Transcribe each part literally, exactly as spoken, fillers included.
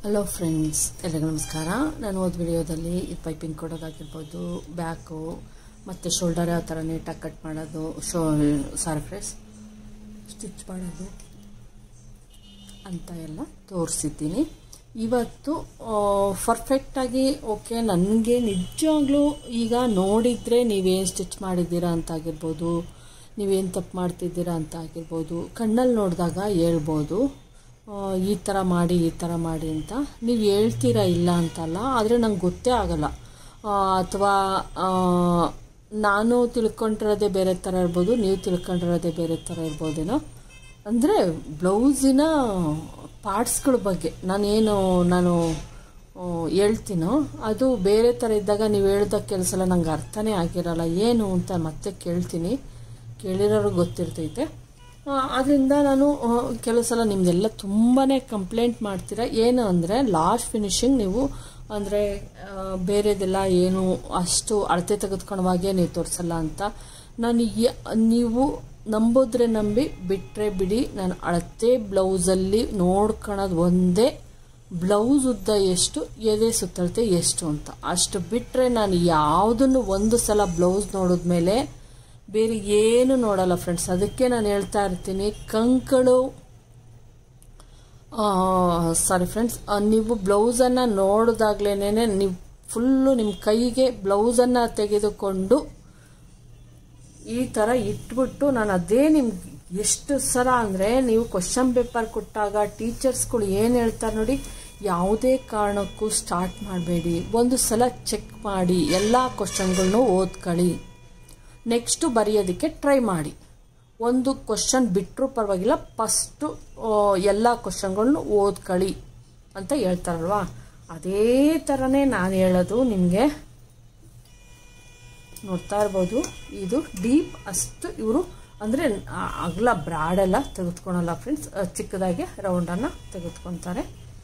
Hello friends, ಎಲ್ಲರಿಗೂ ನಮಸ್ಕಾರ. ನಾನು ಓದ್ ವಿಡಿಯೋದಲ್ಲಿ ಇದು ಪೈಪಿಂಗ್ ಕೊಡೋದಾಗಿರ್ಬೋದು, ಬ್ಯಾಕು ಮತ್ತು ಶೋಲ್ಡರ್ ಯಾವ ಥರ ನೀಟಾಗಿ ಕಟ್ ಮಾಡೋದು, ಶೋ ಸಾರಿ ಫ್ರೆಂಡ್ಸ್ ಸ್ಟಿಚ್ ಮಾಡೋದು ಅಂತ ಎಲ್ಲ ತೋರಿಸಿದ್ದೀನಿ. ಇವತ್ತು ಪರ್ಫೆಕ್ಟಾಗಿ ಓಕೆ ನನಗೆ ನಿಜವಾಗ್ಲೂ ಈಗ ನೋಡಿದರೆ ನೀವೇನು ಸ್ಟಿಚ್ ಮಾಡಿದ್ದೀರಾ ಅಂತಾಗಿರ್ಬೋದು, ನೀವೇನು ತಪ್ಪು ಮಾಡ್ತಿದ್ದೀರಾ ಅಂತ ಆಗಿರ್ಬೋದು, ಕಣ್ಣಲ್ಲಿ ನೋಡಿದಾಗ ಹೇಳ್ಬೋದು ಈ ಥರ ಮಾಡಿ ಈ ಥರ ಮಾಡಿ ಅಂತ. ನೀವು ಹೇಳ್ತೀರಾ ಇಲ್ಲ ಅಂತಲ್ಲ, ಆದರೆ ನಂಗೆ ಗೊತ್ತೇ ಆಗಲ್ಲ. ಅಥವಾ ನಾನು ತಿಳ್ಕೊಂಡಿರೋದೇ ಬೇರೆ ಥರ ಇರ್ಬೋದು, ನೀವು ತಿಳ್ಕೊಂಡಿರೋದೇ ಬೇರೆ ಥರ ಇರ್ಬೋದೇನೋ. ಅಂದರೆ ಬ್ಲೌಸಿನ ಪಾರ್ಟ್ಸ್ಗಳ ಬಗ್ಗೆ ನಾನೇನು ನಾನು ಹೇಳ್ತೀನೋ ಅದು ಬೇರೆ ಥರ ಇದ್ದಾಗ ನೀವು ಹೇಳ್ದ ಕೆಲಸ ಎಲ್ಲ ನಂಗೆ ಅರ್ಥನೇ ಆಗಿರಲ್ಲ. ಏನು ಅಂತ ಮತ್ತೆ ಕೇಳ್ತೀನಿ, ಕೇಳಿರೋರು ಗೊತ್ತಿರ್ತೈತೆ. ಅದರಿಂದ ನಾನು ಕೆಲವು ಸಲ ನಿಮ್ಮದೆಲ್ಲ ತುಂಬಾ ಕಂಪ್ಲೇಂಟ್ ಮಾಡ್ತೀರಾ. ಏನು ಅಂದರೆ ಲಾಸ್ಟ್ ಫಿನಿಶಿಂಗ್ ನೀವು ಅಂದರೆ ಬೇರೆದೆಲ್ಲ ಏನು ಅಷ್ಟು ಅಳತೆ ತೆಗೆದುಕೊಳ್ಳುವಾಗೆ ನೀವು ತೋರಿಸಲ್ಲ ಅಂತ. ನಾನು ನೀವು ನಂಬೋದ್ರೆ ನಂಬಿ, ಬಿಟ್ಟರೆ ಬಿಡಿ. ನಾನು ಅಳತೆ ಬ್ಲೌಸಲ್ಲಿ ನೋಡ್ಕೊಳ್ಳೋದು ಒಂದೇ, ಬ್ಲೌಸ್ ಉದ್ದ ಎಷ್ಟು, ಎದೆ ಸುತ್ತಳತೆ ಎಷ್ಟು ಅಂತ. ಅಷ್ಟು ಬಿಟ್ಟರೆ ನಾನು ಯಾವುದನ್ನು ಒಂದು ಸಲ ಬ್ಲೌಸ್ ನೋಡಿದ್ಮೇಲೆ ಬೇರೆ ಏನು ನೋಡಲ್ಲ ಫ್ರೆಂಡ್ಸ್. ಅದಕ್ಕೆ ನಾನು ಹೇಳ್ತಾ ಇರ್ತೀನಿ, ಕಂಕಳು ಸಾರಿ ಫ್ರೆಂಡ್ಸ್, ನೀವು ಬ್ಲೌಸನ್ನು ನೋಡಿದಾಗ್ಲೇನೆ ನೀವು ಫುಲ್ಲು ನಿಮ್ಮ ಕೈಗೆ ಬ್ಲೌಸನ್ನು ತೆಗೆದುಕೊಂಡು ಈ ಥರ ಇಟ್ಬಿಟ್ಟು, ನಾನು ಅದೇ ನಿಮ್ಗೆ ಎಷ್ಟು ಸಲ ಅಂದರೆ ನೀವು ಕ್ವಶನ್ ಪೇಪರ್ ಕೊಟ್ಟಾಗ ಟೀಚರ್ಸ್ಗಳು ಏನು ಹೇಳ್ತಾರೆ ನೋಡಿ, ಯಾವುದೇ ಕಾರಣಕ್ಕೂ ಸ್ಟಾರ್ಟ್ ಮಾಡಬೇಡಿ, ಒಂದು ಸಲ ಚೆಕ್ ಮಾಡಿ, ಎಲ್ಲ ಕ್ವಶನ್ಗಳನ್ನೂ ಓದ್ಕೊಳ್ಳಿ, ನೆಕ್ಸ್ಟು ಬರೆಯೋದಕ್ಕೆ ಟ್ರೈ ಮಾಡಿ. ಒಂದು ಕ್ವಶನ್ ಬಿಟ್ಟರೂ ಪರವಾಗಿಲ್ಲ, ಫಸ್ಟು ಎಲ್ಲ ಕ್ವಶನ್ಗಳನ್ನೂ ಓದ್ಕೊಳ್ಳಿ ಅಂತ ಹೇಳ್ತಾರಲ್ವಾ. ಅದೇ ಥರನೇ ನಾನು ಹೇಳೋದು ನಿಮಗೆ. ನೋಡ್ತಾ ಇರ್ಬೋದು, ಇದು ಡೀಪ್ ಅಷ್ಟು ಇವರು ಅಂದರೆ ಅಗಲ ಬ್ರಾಡೆಲ್ಲ ತೆಗೆದುಕೊಳಲ್ಲ ಫ್ರೆಂಡ್ಸ್, ಚಿಕ್ಕದಾಗಿ ರೌಂಡನ್ನು ತೆಗೆದುಕೊತಾರೆ.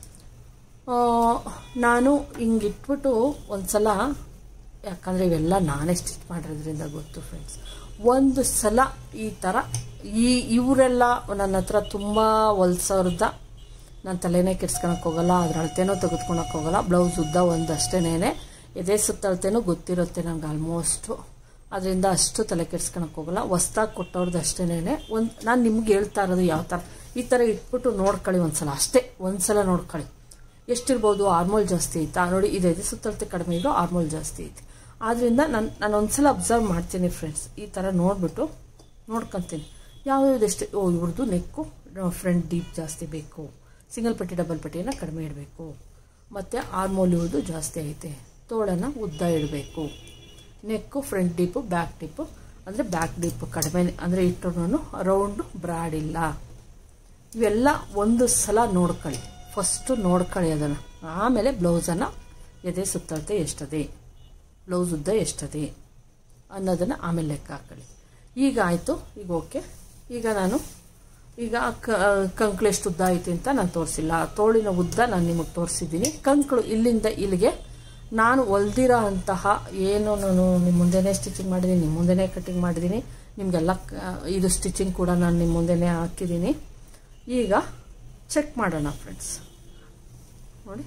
ನಾನು ಹಿಂಗೆ ಇಟ್ಬಿಟ್ಟು ಒಂದು ಸಲ, ಯಾಕಂದರೆ ಇವೆಲ್ಲ ನಾನೇ ಸ್ಟಿಚ್ ಮಾಡಿರೋದ್ರಿಂದ ಗೊತ್ತು ಫ್ರೆಂಡ್ಸ್, ಒಂದು ಸಲ ಈ ಥರ ಈ ಇವರೆಲ್ಲ ನನ್ನ ಹತ್ರ ತುಂಬ ಹೊಲ್ಸೋರ್ದ, ನಾನು ತಲೆನೇ ಕೆಡ್ಸ್ಕೊಳಕ್ಕೆ ಹೋಗಲ್ಲ, ಅದ್ರ ಅಳತೆನೂ ತೆಗೆದುಕೊಳಕ್ಕೆ ಹೋಗಲ್ಲ. ಬ್ಲೌಸ್ ಉದ್ದ ಒಂದು ಅಷ್ಟೇನೇ, ಎದೆ ಸುತ್ತಳತೆನೂ ಗೊತ್ತಿರುತ್ತೆ ನನಗೆ ಆಲ್ಮೋಸ್ಟು, ಅದರಿಂದ ಅಷ್ಟು ತಲೆ ಕೆಡ್ಸ್ಕೊಳಕ್ಕೆ ಹೋಗಲ್ಲ. ಹೊಸ್ದಾಗಿ ಕೊಟ್ಟವ್ರದ್ದು ಅಷ್ಟೇನೇ. ಒಂದು ನಾನು ನಿಮ್ಗೆ ಹೇಳ್ತಾ ಇರೋದು ಯಾವ ಥರ, ಈ ಥರ ಇಟ್ಬಿಟ್ಟು ನೋಡ್ಕೊಳ್ಳಿ ಒಂದು ಸಲ, ಅಷ್ಟೇ ಒಂದು ಸಲ ನೋಡ್ಕೊಳ್ಳಿ. ಎಷ್ಟಿರ್ಬೋದು, ಆರ್ಮೋಲ್ ಜಾಸ್ತಿ ಐತಾ ನೋಡಿ, ಇದು ಎದೆ ಸುತ್ತಳತೆ ಕಡಿಮೆ ಇರೋ ಆರ್ಮೋಲ್ ಜಾಸ್ತಿ ಐತಿ. ಆದ್ದರಿಂದ ನಾನು ನಾನು ಒಂದ್ಸಲ ಅಬ್ಸರ್ವ್ ಮಾಡ್ತೀನಿ ಫ್ರೆಂಡ್ಸ್, ಈ ಥರ ನೋಡಿಬಿಟ್ಟು ನೋಡ್ಕೊತೀನಿ ಯಾವ್ಯಾವ್ದೆಷ್ಟು. ಓ ಇವ್ರದ್ದು ನೆಕ್ಕು ಫ್ರಂಟ್ ಡೀಪ್ ಜಾಸ್ತಿ ಬೇಕು, ಸಿಂಗಲ್ ಪಟ್ಟಿ ಡಬಲ್ ಪಟ್ಟಿಯನ್ನು ಕಡಿಮೆ ಇಡಬೇಕು, ಮತ್ತು ಆರ್ಮೋಲ್ ಇವ್ರದ್ದು ಜಾಸ್ತಿ ಐತೆ, ತೋಳನ್ನು ಉದ್ದ ಇಡಬೇಕು, neck front deep back deep ಅಂದರೆ ಬ್ಯಾಕ್ ಡೀಪು ಕಡಿಮೆ ಅಂದರೆ ಇಟ್ಟರು ರೌಂಡು ಬ್ರಾಡ್ ಇಲ್ಲ. ಇವೆಲ್ಲ ಒಂದು ಸಲ ನೋಡ್ಕೊಳ್ಳಿ, ಫಸ್ಟು ನೋಡ್ಕೊಳ್ಳಿ ಅದನ್ನು. ಆಮೇಲೆ ಬ್ಲೌಸನ್ನು ಎದೆ ಸುತ್ತಳತೆ ಎಷ್ಟದೆ, ಬ್ಲೌಸ್ ಉದ್ದ ಎಷ್ಟದೆ ಅನ್ನೋದನ್ನು ಆಮೇಲೆ ಲೆಕ್ಕ ಹಾಕೊಳ್ಳಿ. ಈಗ ಆಯಿತು, ಈಗ ಓಕೆ. ಈಗ ನಾನು ಈಗ ಕಂಕ್ಳು ಎಷ್ಟು ಉದ್ದ ಐತಿ ಅಂತ ನಾನು ತೋರಿಸಿಲ್ಲ, ತೋಳಿನ ಉದ್ದ ನಾನು ನಿಮಗೆ ತೋರಿಸಿದ್ದೀನಿ. ಕಂಕ್ಳು ಇಲ್ಲಿಂದ ಇಲ್ಲಿಗೆ ನಾನು ಹೊಲ್ದಿರೋ ಅಂತಹ ಏನು ನಾನು ನಿಮ್ಮ ಮುಂದೆನೇ ಸ್ಟಿಚಿಂಗ್ ಮಾಡಿದ್ದೀನಿ, ನಿಮ್ಮ ಮುಂದೆನೇ ಕಟ್ಟಿಂಗ್ ಮಾಡಿದ್ದೀನಿ, ನಿಮಗೆಲ್ಲ ಇದು ಸ್ಟಿಚಿಂಗ್ ಕೂಡ ನಾನು ನಿಮ್ಮ ಮುಂದೆನೇ ಹಾಕಿದ್ದೀನಿ. ಈಗ ಚೆಕ್ ಮಾಡೋಣ ಫ್ರೆಂಡ್ಸ್. ನೋಡಿ,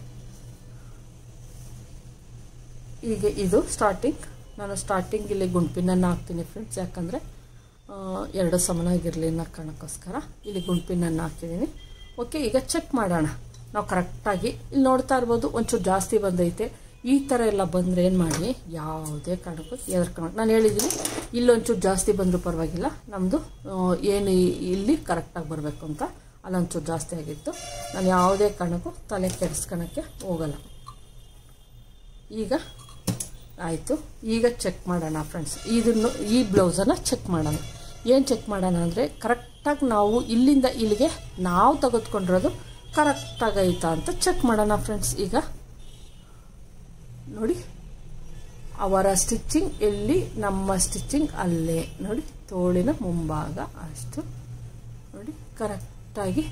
ಈಗ ಇದು ಸ್ಟಾರ್ಟಿಂಗ್, ನಾನು ಸ್ಟಾರ್ಟಿಂಗ್ ಇಲ್ಲಿ ಗುಂಡ್ಪಿನನ್ನು ಹಾಕ್ತೀನಿ ಫ್ರೆಂಡ್ಸ್, ಯಾಕಂದರೆ ಎರಡು ಸಮನಾಗಿರಲಿ ಅನ್ನೋ ಕಾರಣಕ್ಕೋಸ್ಕರ ಇಲ್ಲಿ ಗುಂಡ್ಪಿನನ್ನು ಹಾಕಿದ್ದೀನಿ. ಓಕೆ, ಈಗ ಚೆಕ್ ಮಾಡೋಣ ನಾವು ಕರೆಕ್ಟಾಗಿ. ಇಲ್ಲಿ ನೋಡ್ತಾ ಇರ್ಬೋದು, ಒಂಚೂರು ಜಾಸ್ತಿ ಬಂದೈತೆ. ಈ ಥರ ಎಲ್ಲ ಬಂದರೆ ಏನು ಮಾಡಿ, ಯಾವುದೇ ಕಾರಣಕ್ಕೂ ಎದರ್ಕೊಂಡು ನಾನು ಹೇಳಿದ್ದೀನಿ, ಇಲ್ಲೊಂಚೂರು ಜಾಸ್ತಿ ಬಂದರೂ ಪರವಾಗಿಲ್ಲ, ನಮ್ಮದು ಏನು ಇಲ್ಲಿ ಕರೆಕ್ಟಾಗಿ ಬರಬೇಕು ಅಂತ. ಅಲ್ಲೊಂಚೂರು ಜಾಸ್ತಿ ಆಗಿತ್ತು, ನಾನು ಯಾವುದೇ ಕಾರಣಕ್ಕೂ ತಲೆ ಕೆಡಿಸ್ಕೊಳಕ್ಕೆ ಹೋಗಲ್ಲ. ಈಗ ಆಯಿತು, ಈಗ ಚೆಕ್ ಮಾಡೋಣ ಫ್ರೆಂಡ್ಸ್. ಇದನ್ನು ಈ ಬ್ಲೌಸನ್ನು ಚೆಕ್ ಮಾಡೋಣ. ಏನು ಚೆಕ್ ಮಾಡೋಣ ಅಂದರೆ, ಕರೆಕ್ಟಾಗಿ ನಾವು ಇಲ್ಲಿಂದ ಇಲ್ಲಿಗೆ ನಾವು ತೆಗೆದುಕೊಂಡಿರೋದು ಕರೆಕ್ಟಾಗೈತಾ ಅಂತ ಚೆಕ್ ಮಾಡೋಣ ಫ್ರೆಂಡ್ಸ್. ಈಗ ನೋಡಿ, ಅವರ ಸ್ಟಿಚಿಂಗ್ ಎಲ್ಲಿ, ನಮ್ಮ ಸ್ಟಿಚಿಂಗ್ ಅಲ್ಲೇ ನೋಡಿ, ತೋಳಿನ ಮುಂಭಾಗ ಅಷ್ಟು ನೋಡಿ ಕರೆಕ್ಟಾಗಿ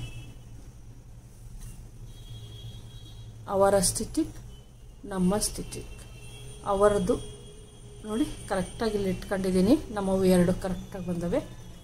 ಅವರ ಸ್ಟಿಚಿಂಗ್, ನಮ್ಮ ಸ್ಟಿಚಿಂಗ್ ಅವರದ್ದು ನೋಡಿ ಕರೆಕ್ಟಾಗಿ ಇಲ್ಲಿ ಇಟ್ಕೊಂಡಿದ್ದೀನಿ. ನಮ್ಮವು ಎರಡು ಕರೆಕ್ಟಾಗಿ ಬಂದವೆ.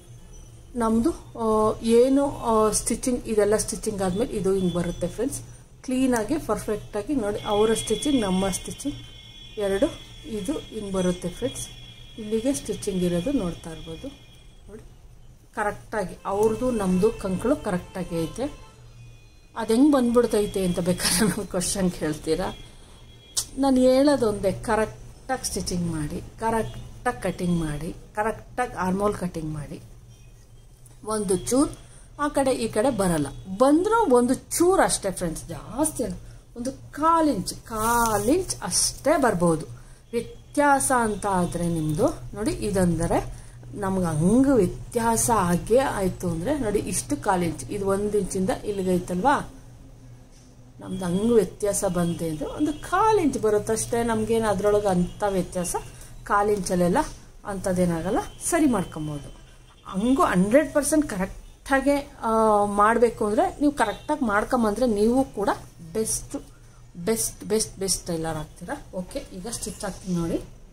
ನಮ್ಮದು ಏನು ಸ್ಟಿಚಿಂಗ್, ಇದೆಲ್ಲ ಸ್ಟಿಚಿಂಗ್ ಆದಮೇಲೆ ಇದು ಹಿಂಗೆ ಬರುತ್ತೆ ಫ್ರೆಂಡ್ಸ್. ಕ್ಲೀನಾಗಿ ಪರ್ಫೆಕ್ಟಾಗಿ ನೋಡಿ, ಅವರ ಸ್ಟಿಚಿಂಗ್ ನಮ್ಮ ಸ್ಟಿಚಿಂಗ್ ಎರಡು ಇದು ಹಿಂಗೆ ಬರುತ್ತೆ ಫ್ರೆಂಡ್ಸ್. ಇಲ್ಲಿಗೆ ಸ್ಟಿಚಿಂಗ್ ಇರೋದು ನೋಡ್ತಾ ಇರ್ಬೋದು ನೋಡಿ, ಕರೆಕ್ಟಾಗಿ ಅವ್ರದ್ದು ನಮ್ಮದು ಕಂಕಳು ಕರೆಕ್ಟಾಗಿ ಐತೆ. ಅದು ಹೆಂಗೆ ಬಂದ್ಬಿಡ್ತೈತೆ ಅಂತ ಬೇಕಾದ್ರೆ ನಾನು ಕ್ವಶನ್ ಕೇಳ್ತೀರಾ. ನಾನು ಹೇಳೋದೊಂದೇ, ಕರೆಕ್ಟಾಗಿ ಸ್ಟಿಚಿಂಗ್ ಮಾಡಿ, ಕರೆಕ್ಟಾಗಿ ಕಟಿಂಗ್ ಮಾಡಿ, ಕರೆಕ್ಟಾಗಿ ಆರ್ಮೋಲ್ ಕಟಿಂಗ್ ಮಾಡಿ. ಒಂದು ಚೂರು ಆ ಕಡೆ ಈ ಕಡೆ ಬರಲ್ಲ, ಬಂದರೂ ಒಂದು ಚೂರು ಅಷ್ಟೇ ಫ್ರೆಂಡ್ಸ್, ಜಾಸ್ತಿ ಅಲ್ಲ, ಒಂದು ಕಾಲು ಇಂಚ್ ಕಾಲು ಇಂಚ್ ಅಷ್ಟೇ ಬರ್ಬೋದು ವ್ಯತ್ಯಾಸ ಅಂತ. ಆದರೆ ನಿಮ್ಮದು ನೋಡಿ, ಇದಂದರೆ ನಮ್ಗೆ ಹಂಗೆ ವ್ಯತ್ಯಾಸ ಆಗೇ ಆಯಿತು ಅಂದರೆ ನೋಡಿ, ಇಷ್ಟು ಕಾಲು ಇಂಚ್, ಇದು ಒಂದು ಇಂಚಿಂದ ಇಲ್ಲಿಗೈತಲ್ವಾ, ನಮ್ದು ಹಂಗೆ ವ್ಯತ್ಯಾಸ ಬಂದೆ ಅಂದರೆ ಒಂದು ಕಾಲು ಇಂಚ್ ಬರುತ್ತಷ್ಟೇ. ನಮಗೇನು ಅದರೊಳಗೆ ಅಂಥ ವ್ಯತ್ಯಾಸ ಕಾಲು ಇಂಚಲ್ಲೆಲ್ಲ ಅಂಥದ್ದೇನಾಗಲ್ಲ, ಸರಿ ಮಾಡ್ಕೊಬೋದು. ಹಂಗೂ ಹಂಡ್ರೆಡ್ ಪರ್ಸೆಂಟ್ ಕರೆಕ್ಟಾಗೆ ಮಾಡಬೇಕು ಅಂದರೆ ನೀವು ಕರೆಕ್ಟಾಗಿ ಮಾಡ್ಕೊಂಬಂದರೆ ನೀವು ಕೂಡ best best best best tailor ಆಗ್ತೀರಾ. ಓಕೆ, ಈಗ ಸ್ಟಿಚ್ ಆಗ್ತೀನಿ ನೋಡಿ.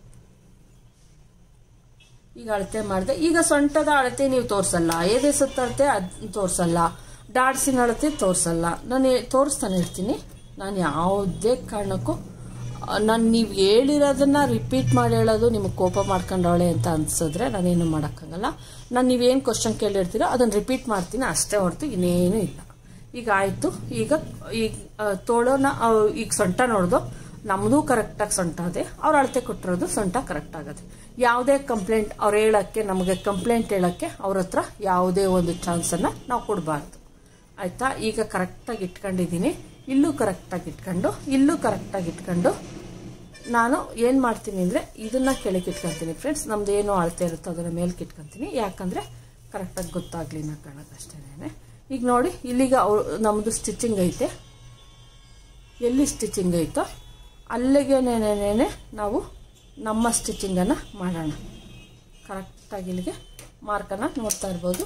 ಈಗ ಅಳತೆ ಮಾಡಿದೆ. ಈಗ ಸೊಂಟದ ಅಳತೆ ನೀವು ತೋರಿಸಲ್ಲ, ಎದೆ ಸುತ್ತಳತೆ ಅದು ತೋರಿಸಲ್ಲ, ಡಾಡ್ಸಿನ ಅಳತೆ ತೋರಿಸಲ್ಲ. ನಾನು ತೋರಿಸ್ತಾನೆ ಇರ್ತೀನಿ. ನಾನು ಯಾವುದೇ ಕಾರಣಕ್ಕೂ ನಾನು ನೀವು ಹೇಳಿರೋದನ್ನ ರಿಪೀಟ್ ಮಾಡಿ ಹೇಳೋದು ನಿಮಗೆ ಕೋಪ ಮಾಡ್ಕೊಂಡವಳೆ ಅಂತ ಅನ್ಸಿದ್ರೆ ನಾನೇನು ಮಾಡೋಕ್ಕಾಗಲ್ಲ. ನಾನು ನೀವೇನು ಕ್ವಶನ್ ಕೇಳಿರ್ತೀರೋ ಅದನ್ನು ರಿಪೀಟ್ ಮಾಡ್ತೀನಿ ಅಷ್ಟೇ ಹೊರತು ಇನ್ನೇನು ಇಲ್ಲ. ಈಗ ಆಯಿತು. ಈಗ ಈಗ ತೋಳೋನ ಈಗ ಸೊಂಟ ನೋಡ್ದು ನಮ್ಮದು ಕರೆಕ್ಟಾಗಿ ಸೊಂಟ ಅದೇ, ಅವ್ರು ಅಳತೆ ಕೊಟ್ಟಿರೋದು ಸೊಂಟ ಕರೆಕ್ಟ್ ಆಗುತ್ತೆ. ಯಾವುದೇ ಕಂಪ್ಲೇಂಟ್ ಅವ್ರು ಹೇಳೋಕ್ಕೆ, ನಮಗೆ ಕಂಪ್ಲೇಂಟ್ ಹೇಳೋಕ್ಕೆ ಅವ್ರ ಹತ್ರ ಯಾವುದೇ ಒಂದು ಚಾನ್ಸನ್ನು ನಾವು ಕೊಡಬಾರ್ದು, ಆಯಿತಾ. ಈಗ ಕರೆಕ್ಟಾಗಿ ಇಟ್ಕೊಂಡಿದ್ದೀನಿ, ಇಲ್ಲೂ ಕರೆಕ್ಟಾಗಿ ಇಟ್ಕೊಂಡು ಇಲ್ಲೂ ಕರೆಕ್ಟಾಗಿ ಇಟ್ಕೊಂಡು ನಾನು ಏನು ಮಾಡ್ತೀನಿ ಅಂದರೆ ಇದನ್ನು ಕೆಳಗೆ ಇಟ್ಕೊತೀನಿ ಫ್ರೆಂಡ್ಸ್. ನಮ್ದು ಏನು ಅಳತೆ ಇರುತ್ತೋ ಅದನ್ನು ಮೇಲ್ಕೆ ಇಟ್ಕೊತೀನಿ, ಯಾಕಂದರೆ ಕರೆಕ್ಟಾಗಿ ಗೊತ್ತಾಗಲಿ ನಾ ಕಾಣೋದಷ್ಟೇ. ಈಗ ನೋಡಿ, ಇಲ್ಲಿಗ ಅವ್ರು ನಮ್ಮದು ಸ್ಟಿಚಿಂಗ್ ಐತೆ, ಎಲ್ಲಿ ಸ್ಟಿಚಿಂಗ್ ಐತೋ ಅಲ್ಲಿಗೆನೇನೇನೆ ನಾವು ನಮ್ಮ ಸ್ಟಿಚಿಂಗನ್ನು ಮಾಡೋಣ. ಕರೆಕ್ಟಾಗಿ ಇಲ್ಲಿಗೆ ಮಾರ್ಕನ್ನು ನೋಡ್ತಾ ಇರ್ಬೋದು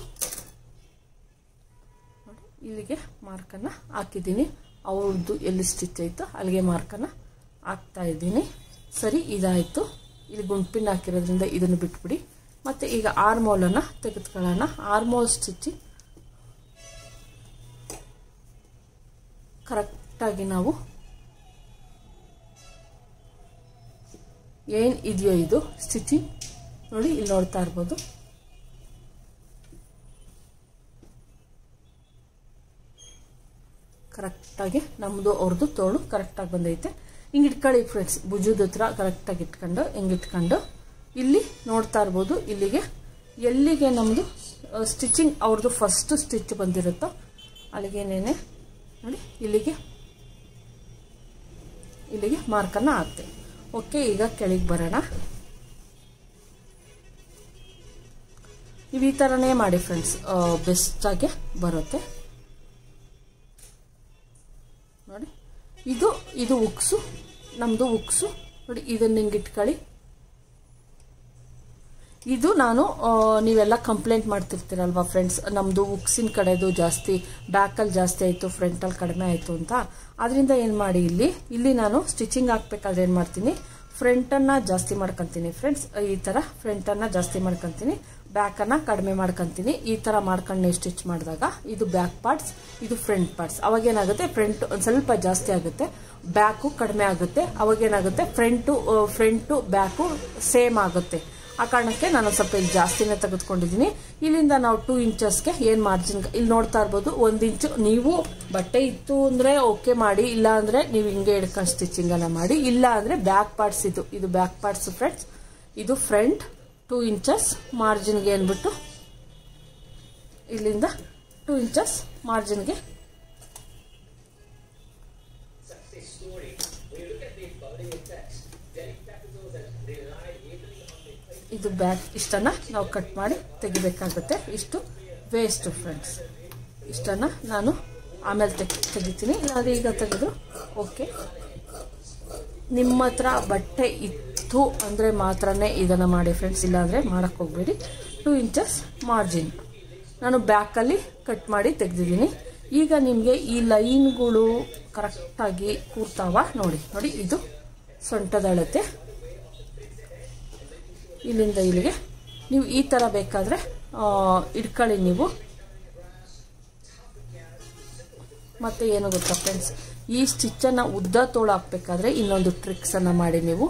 ನೋಡಿ, ಇಲ್ಲಿಗೆ ಮಾರ್ಕನ್ನು ಹಾಕಿದ್ದೀನಿ. ಅವ್ರದ್ದು ಎಲ್ಲಿ ಸ್ಟಿಚ್ ಐತೋ ಅಲ್ಲಿಗೆ ಮಾರ್ಕನ್ನು ಹಾಕ್ತಾ ಇದ್ದೀನಿ. ಸರಿ, ಇದಾಯಿತು. ಇಲ್ಲಿ ಗುಂಪಿನ ಹಾಕಿರೋದ್ರಿಂದ ಇದನ್ನು ಬಿಟ್ಬಿಡಿ. ಮತ್ತು ಈಗ ಆರ್ಮೋಲನ್ನು ತೆಗೆದುಕೊಳ್ಳೋಣ. ಆರ್ಮೋಲ್ ಸ್ಟಿಚಿಂಗ್ ಕರೆಕ್ಟಾಗಿ ನಾವು ಏನು ಇದೆಯೋ ಇದು ಸ್ಟಿಚಿಂಗ್ ನೋಡಿ, ಇಲ್ಲಿ ನೋಡ್ತಾ ಇರ್ಬೋದು. ಕರೆಕ್ಟಾಗಿ ನಮ್ಮದು ಅವ್ರದ್ದು ತೋಳು ಕರೆಕ್ಟಾಗಿ ಬಂದೈತೆ. ಹಿಂಗೆ ಇಟ್ಕೊಳ್ಳಿ ಫ್ರೆಂಡ್ಸ್, ಭುಜದ ಹತ್ರ ಕರೆಕ್ಟಾಗಿ ಇಟ್ಕೊಂಡು ಹಿಂಗೆ ಇಟ್ಕೊಂಡು ಇಲ್ಲಿ ನೋಡ್ತಾ ಇರ್ಬೋದು. ಇಲ್ಲಿಗೆ ಎಲ್ಲಿಗೆ ನಮ್ಮದು ಸ್ಟಿಚಿಂಗ್ ಅವ್ರದ್ದು ಫಸ್ಟ್ ಸ್ಟಿಚ್ ಬಂದಿರುತ್ತೋ ಅಲ್ಲಿಗೇನೇನೆ ನೋಡಿ, ಇಲ್ಲಿಗೆ ಇಲ್ಲಿಗೆ ಮಾರ್ಕನ್ನು ಹಾಕ್ತೆ. ಓಕೆ, ಈಗ ಕೆಳಗೆ ಬರೋಣ. ನೀವು ಈ ಥರನೇ ಮಾಡಿ ಫ್ರೆಂಡ್ಸ್, ಬೆಸ್ಟಾಗೆ ಬರುತ್ತೆ ನೋಡಿ. ಇದು ಇದು ಉಕ್ಸು, ನಮ್ಮದು ಉಕ್ಸು ನೋಡಿ, ಇದನ್ನು ಹಿಂಗೆ ಇಟ್ಕೊಳ್ಳಿ. ಇದು ನಾನು ನೀವೆಲ್ಲ ಕಂಪ್ಲೇಂಟ್ ಮಾಡ್ತಿರ್ತೀರಲ್ವಾ ಫ್ರೆಂಡ್ಸ್, ನಮ್ಮದು ಉಕ್ಸಿನ ಕಡೆದು ಜಾಸ್ತಿ, ಬ್ಯಾಕಲ್ಲಿ ಜಾಸ್ತಿ ಆಯಿತು, ಫ್ರಂಟಲ್ಲಿ ಕಡಿಮೆ ಆಯಿತು ಅಂತ. ಅದರಿಂದ ಏನು ಮಾಡಿ, ಇಲ್ಲಿ ಇಲ್ಲಿ ನಾನು ಸ್ಟಿಚಿಂಗ್ ಹಾಕ್ಬೇಕಾದ್ರೆ ಏನು ಮಾಡ್ತೀನಿ, ಫ್ರಂಟನ್ನು ಜಾಸ್ತಿ ಮಾಡ್ಕೊತೀನಿ ಫ್ರೆಂಡ್ಸ್. ಈ ಥರ ಫ್ರಂಟನ್ನು ಜಾಸ್ತಿ ಮಾಡ್ಕೊತೀನಿ, ಬ್ಯಾಕನ್ನು ಕಡಿಮೆ ಮಾಡ್ಕೊತೀನಿ. ಈ ಥರ ಮಾಡ್ಕೊಂಡು ನೀವು ಸ್ಟಿಚ್ ಮಾಡಿದಾಗ ಇದು ಬ್ಯಾಕ್ ಪಾರ್ಟ್ಸ್, ಇದು ಫ್ರಂಟ್ ಪಾರ್ಟ್ಸ್. ಅವಾಗೇನಾಗುತ್ತೆ, ಫ್ರಂಟ್ ಒಂದು ಸ್ವಲ್ಪ ಜಾಸ್ತಿ ಆಗುತ್ತೆ, ಬ್ಯಾಕು ಕಡಿಮೆ ಆಗುತ್ತೆ. ಅವಾಗೇನಾಗುತ್ತೆ, ಫ್ರಂಟು ಫ್ರಂಟು ಬ್ಯಾಕು ಸೇಮ್ ಆಗುತ್ತೆ. ಆ ಕಾರಣಕ್ಕೆ ನಾನು ಸ್ವಲ್ಪ ಇಲ್ಲಿ ಜಾಸ್ತಿನೇ ತೆಗೆದುಕೊಂಡಿದ್ದೀನಿ. ಇಲ್ಲಿಂದ ನಾವು ಟೂ ಇಂಚಸ್ಗೆ ಏನು ಮಾರ್ಜಿನ್ ಇಲ್ಲಿ ನೋಡ್ತಾ ಇರ್ಬೋದು, ಒಂದು ಇಂಚು ನೀವು ಬಟ್ಟೆ ಇತ್ತು ಅಂದರೆ ಓಕೆ ಮಾಡಿ, ಇಲ್ಲ ಅಂದರೆ ನೀವು ಹಿಂಗೆ ಹಿಡ್ಕೊಂಡು ಸ್ಟಿಚಿಂಗನ್ನು ಮಾಡಿ. ಇಲ್ಲ ಅಂದರೆ ಬ್ಯಾಕ್ ಪಾರ್ಟ್ಸ್, ಇದು ಇದು ಬ್ಯಾಕ್ ಪಾರ್ಟ್ಸ್ ಫ್ರೆಂಡ್ಸ್, ಇದು ಫ್ರಂಟ್ ಟೂ ಇಂಚಸ್ ಮಾರ್ಜಿನ್ಗೆ ಅಂದ್ಬಿಟ್ಟು ಇಲ್ಲಿಂದ ಟೂ ಇಂಚಸ್ ಮಾರ್ಜಿನ್ಗೆ ಇದು ಬ್ಯಾಕ್ ಇಷ್ಟನ್ನು ನಾವು ಕಟ್ ಮಾಡಿ ತೆಗಿಬೇಕಾಗುತ್ತೆ. ಇಷ್ಟು ವೇಸ್ಟ್ ಫ್ರೆಂಡ್ಸ್, ಇಷ್ಟನ್ನು ನಾನು ಆಮೇಲೆ ತೆಗಿ ತೆಗಿತೀನಿ ಇಲ್ಲಾಂದರೆ ಈಗ ತೆಗೆದು ಓಕೆ. ನಿಮ್ಮ ಹತ್ರ ಬಟ್ಟೆ ಇತ್ತು ಅಂದರೆ ಮಾತ್ರನೇ ಇದನ್ನು ಮಾಡಿ ಫ್ರೆಂಡ್ಸ್, ಇಲ್ಲಾಂದರೆ ಮಾಡೋಕ್ಕೆ ಹೋಗಬೇಡಿ. ಟೂ ಇಂಚಸ್ ಮಾರ್ಜಿನ್ ನಾನು ಬ್ಯಾಕಲ್ಲಿ ಕಟ್ ಮಾಡಿ ತೆಗೆದಿದ್ದೀನಿ. ಈಗ ನಿಮಗೆ ಈ ಲೈನ್ಗಳು ಕರೆಕ್ಟಾಗಿ ಕೂರ್ತಾವ ನೋಡಿ ನೋಡಿ, ಇದು ಸೊಂಟದ ಅಳತೆ. ಇಲ್ಲಿಂದ ಇಲ್ಲಿಗೆ ನೀವು ಈ ಥರ ಬೇಕಾದರೆ ಇಟ್ಕೊಳ್ಳಿ ನೀವು. ಮತ್ತು ಏನು ಗೊತ್ತಾ ಫ್ರೆಂಡ್ಸ್, ಈ ಸ್ಟಿಚ್ಚನ್ನು ಉದ್ದ ತೋಳು ಹಾಕ್ಬೇಕಾದ್ರೆ ಇನ್ನೊಂದು ಟ್ರಿಕ್ಸನ್ನು ಮಾಡಿ ನೀವು.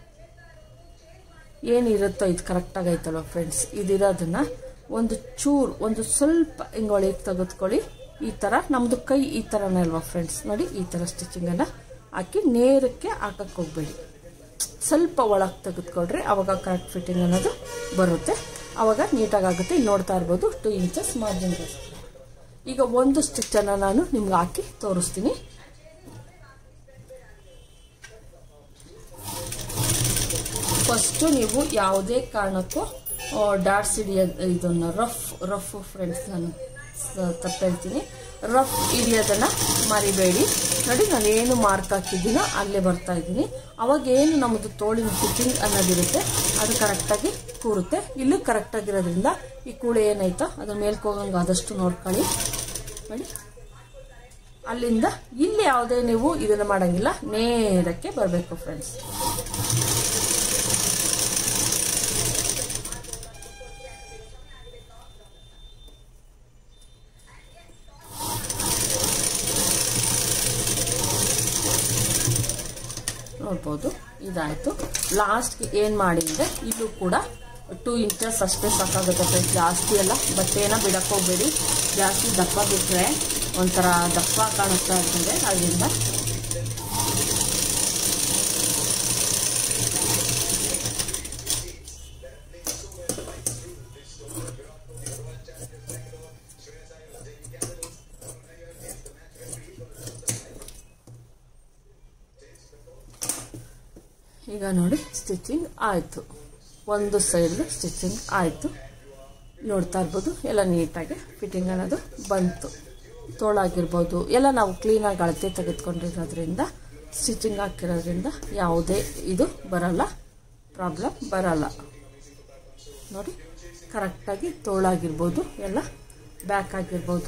ಏನಿರುತ್ತೋ ಇದು ಕರೆಕ್ಟಾಗಿ ಆಯ್ತಲ್ವ ಫ್ರೆಂಡ್ಸ್, ಇದಿರೋದನ್ನ ಒಂದು ಚೂರು ಒಂದು ಸ್ವಲ್ಪ ಹಿಂಗೆ ಒಳಗೆ ತೆಗೆದುಕೊಳ್ಳಿ. ಈ ಥರ ನಮ್ಮದು ಕೈ ಈ ಥರನೇ ಅಲ್ವಾ ಫ್ರೆಂಡ್ಸ್, ನೋಡಿ ಈ ಥರ ಸ್ಟಿಚಿಂಗನ್ನು ಹಾಕಿ ನೇರಕ್ಕೆ ಹಾಕಕ್ಕೆ ಹೋಗ್ಬೇಡಿ. ಸ್ವಲ್ಪ ಒಳಗೆ ತೆಗೆದುಕೊಳ್ರಿ, ಆವಾಗ ಕರೆಕ್ಟ್ ಫಿಟ್ಟಿಂಗ್ ಅನ್ನೋದು ಬರುತ್ತೆ, ಆವಾಗ ನೀಟಾಗಿ ಆಗುತ್ತೆ. ಇಲ್ಲಿ ನೋಡ್ತಾ ಇರ್ಬೋದು ಟೂ ಇಂಚಸ್ ಮಾರ್ಜಿನ್. ಈಗ ಒಂದು ಸ್ಟಿಚ್ಚನ್ನು ನಾನು ನಿಮ್ಗೆ ಹಾಕಿ ತೋರಿಸ್ತೀನಿ. ಫಸ್ಟು ನೀವು ಯಾವುದೇ ಕಾರಣಕ್ಕೂ ಡಾಟ್ಸ್ ಹಿಡಿಯೋ ಇದನ್ನು ರಫ್ ರಫ್ ಫ್ರೆಂಡ್ಸ್, ನಾನು ತಪ್ಪು ಹೇಳ್ತೀನಿ, ರಫ್ ಹಿಡಿಯೋದನ್ನು ಮರಿಬೇಡಿ. ನೋಡಿ ನಾನು ಏನು ಮಾರ್ಕ್ ಹಾಕಿದ್ದೀನೋ ಅಲ್ಲೇ ಬರ್ತಾ ಇದ್ದೀನಿ. ಅವಾಗ ಏನು ನಮ್ಮದು ತೋಳಿನ ಫಿಟ್ಟಿಂಗ್ ಅನ್ನೋದಿರುತ್ತೆ ಅದು ಕರೆಕ್ಟಾಗಿ ಕೂರುತ್ತೆ. ಇಲ್ಲೂ ಕರೆಕ್ಟಾಗಿರೋದ್ರಿಂದ ಈ ಕೂಳೆ ಏನಾಯ್ತೋ ಅದ್ರ ಮೇಲ್ಕೆ ಹೋಗಂಗೆ ಆದಷ್ಟು ನೋಡ್ಕೊಳ್ಳಿ. ನೋಡಿ ಅಲ್ಲಿಂದ ಇಲ್ಲಿ ಯಾವುದೇ ನೀವು ಇದನ್ನು ಮಾಡೋಂಗಿಲ್ಲ, ನೇರಕ್ಕೆ ಬರಬೇಕು ಫ್ರೆಂಡ್ಸ್. ನೋಡ್ಬೋದು ಇದಾಯಿತು. ಲಾಸ್ಟ್ಗೆ ಏನು ಮಾಡಿದ್ರೆ ಇಲ್ಲೂ ಕೂಡ ಟೂ ಇಂಚಸ್ ಅಷ್ಟೇ ಸಾಕಾಗುತ್ತೆ ಫ್ರೆಂಡ್ಸ್, ಜಾಸ್ತಿ ಎಲ್ಲ ಬಟ್ಟೆನ ಬಿಡಕ್ಕೆ ಹೋಗ್ಬೇಡಿ. ಜಾಸ್ತಿ ದಪ್ಪ ಬಿಟ್ಟರೆ ಒಂಥರ ದಪ್ಪ ಕಾಣಿಸ್ತಾ ಇರ್ತದೆ. ಅದರಿಂದ ಈಗ ನೋಡಿ ಸ್ಟಿಚಿಂಗ್ ಆಯಿತು, ಒಂದು ಸೈಡ್ ಸ್ಟಿಚಿಂಗ್ ಆಯಿತು. ನೋಡ್ತಾ ಇರ್ಬೋದು ಎಲ್ಲ ನೀಟಾಗಿ ಫಿಟ್ಟಿಂಗ್ ಅನ್ನೋದು ಬಂತು. ತೋಳಾಗಿರ್ಬೋದು ಎಲ್ಲ ನಾವು ಕ್ಲೀನಾಗಿ ಅಳತೆ ತೆಗೆದುಕೊಂಡಿರೋದ್ರಿಂದ ಸ್ಟಿಚಿಂಗ್ ಹಾಕಿರೋದ್ರಿಂದ ಯಾವುದೇ ಇದು ಬರಲ್ಲ, ಪ್ರಾಬ್ಲಮ್ ಬರಲ್ಲ. ನೋಡಿ ಕರೆಕ್ಟಾಗಿ ತೋಳಾಗಿರ್ಬೋದು ಎಲ್ಲ ಬ್ಯಾಕ್ ಆಗಿರ್ಬೋದು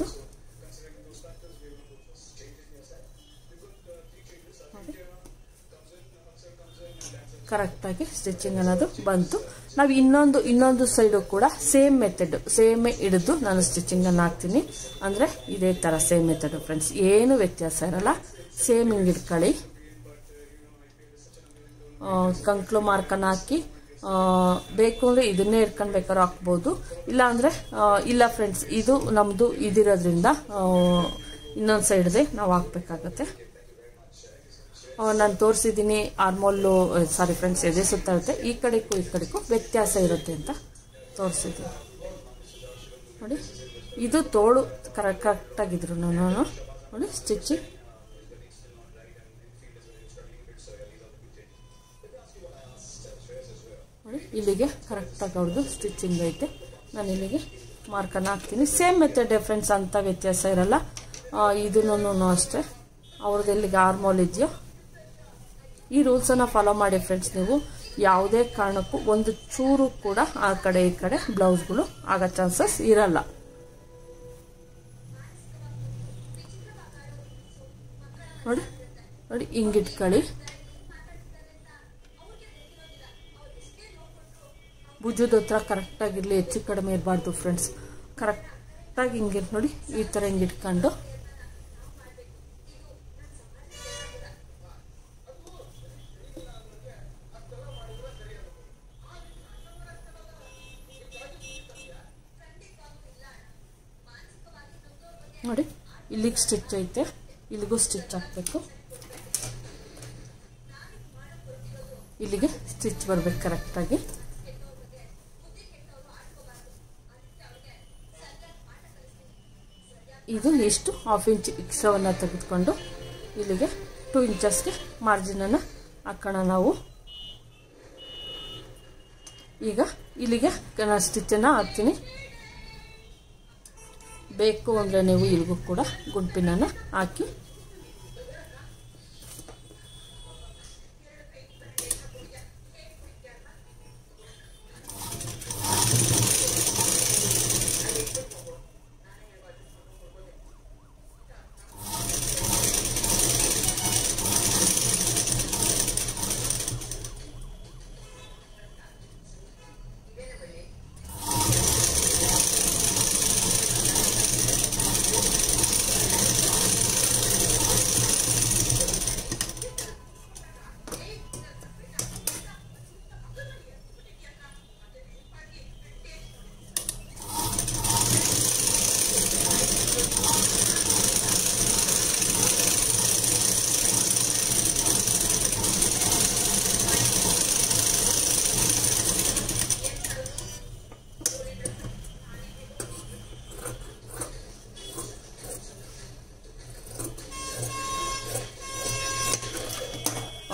ಕರೆಕ್ಟಾಗಿ ಸ್ಟಿಚಿಂಗ್ ಅನ್ನೋದು ಬಂತು. ನಾವು ಇನ್ನೊಂದು ಇನ್ನೊಂದು ಸೈಡು ಕೂಡ ಸೇಮ್ ಮೆಥಡ್ ಸೇಮೇ ಹಿಡಿದು ನಾನು ಸ್ಟಿಚಿಂಗನ್ನು ಹಾಕ್ತೀನಿ. ಅಂದರೆ ಇದೇ ಥರ ಸೇಮ್ ಮೆಥಡು ಫ್ರೆಂಡ್ಸ್, ಏನು ವ್ಯತ್ಯಾಸ ಇರಲ್ಲ. ಸೇಮ್ ಹಿಂಗೆ ಇಟ್ಕೊಳ್ಳಿ, ಕಂಕ್ಳು ಮಾರ್ಕನ್ನು ಹಾಕಿ ಬೇಕು ಅಂದರೆ ಇದನ್ನೇ ಇಟ್ಕೊಂಡು ಬೇಕಾದ್ರೂ ಹಾಕ್ಬೋದು. ಇಲ್ಲ ಅಂದರೆ ಇಲ್ಲ ಫ್ರೆಂಡ್ಸ್, ಇದು ನಮ್ಮದು ಇದಿರೋದ್ರಿಂದ ಇನ್ನೊಂದು ಸೈಡ್ದೆ ನಾವು ಹಾಕ್ಬೇಕಾಗತ್ತೆ. ನಾನು ತೋರಿಸಿದ್ದೀನಿ ಆರ್ಮೋಲು ಸಾರಿ ಫ್ರೆಂಡ್ಸ್ ಎದೆ ಸುತ್ತ ಇರುತ್ತೆ, ಈ ಕಡೆಗೂ ಈ ಕಡೆಗೂ ವ್ಯತ್ಯಾಸ ಇರುತ್ತೆ ಅಂತ ತೋರಿಸಿದ್ದೀನಿ. ನೋಡಿ ಇದು ತೋಳು ಕರೆಕ್ಟ್ ಕರೆಕ್ಟಾಗಿದ್ರು ನಾನು ನೋಡಿ ಸ್ಟಿಚಿಂಗ್ ನೋಡಿ ಇಲ್ಲಿಗೆ ಕರೆಕ್ಟಾಗಿ ಅವ್ರದ್ದು ಸ್ಟಿಚಿಂಗ್ ಐತೆ. ನಾನು ಇಲ್ಲಿಗೆ ಮಾರ್ಕನ್ನು ಹಾಕ್ತೀನಿ. ಸೇಮ್ ಮೆಥಡ್ ಫ್ರೆಂಡ್ಸ್, ಅಂತ ವ್ಯತ್ಯಾಸ ಇರಲ್ಲ. ಇದನ್ನೂ ಅಷ್ಟೇ, ಅವ್ರದ್ದು ಎಲ್ಲಿಗೆ ಆರ್ಮೋಲ್ ಇದೆಯೋ ಈ ರೂಲ್ಸನ್ನು ಫಾಲೋ ಮಾಡಿ ಫ್ರೆಂಡ್ಸ್. ನೀವು ಯಾವುದೇ ಕಾರಣಕ್ಕೂ ಒಂದು ಚೂರು ಕೂಡ ಆ ಕಡೆ ಈ ಕಡೆ ಬ್ಲೌಸ್ಗಳು ಆಗೋ ಚಾನ್ಸಸ್ ಇರಲ್ಲ. ನೋಡಿ ನೋಡಿ ಹಿಂಗಿಟ್ಕೊಳ್ಳಿ. ಭುಜದ ಹತ್ರ ಕರೆಕ್ಟಾಗಿರಲಿ, ಹೆಚ್ಚು ಕಡಿಮೆ ಇರಬಾರ್ದು ಫ್ರೆಂಡ್ಸ್. ಕರೆಕ್ಟಾಗಿ ಹಿಂಗೆ ನೋಡಿ ಈ ಥರ ಹಿಂಗಿಟ್ಕೊಂಡು ನೋಡಿ ಇಲ್ಲಿಗೆ ಸ್ಟಿಚ್ ಐತೆ, ಇಲ್ಲಿಗೂ ಸ್ಟಿಚ್ ಹಾಕಬೇಕು. ಇಲ್ಲಿಗೆ ಸ್ಟಿಚ್ ಬರಬೇಕು ಕರೆಕ್ಟಾಗಿ. ಇದು ಎಷ್ಟು ಹಾಫ್ ಇಂಚ್ ಎಕ್ಸ್ಟ್ರಾವನ್ನು ತೆಗೆದುಕೊಂಡು ಇಲ್ಲಿಗೆ ಟೂ ಇಂಚಸ್ಗೆ ಮಾರ್ಜಿನನ್ನು ಹಾಕೋಣ ನಾವು. ಈಗ ಇಲ್ಲಿಗೆ ನಾನು ಸ್ಟಿಚ್ಚನ್ನು ಹಾಕ್ತೀನಿ. ಬೇಕು ಅಂದರೆ ನೀವು ಇಲ್ಲಿಗೂ ಕೂಡ ಗುಂಪಿನನ್ನು ಹಾಕಿ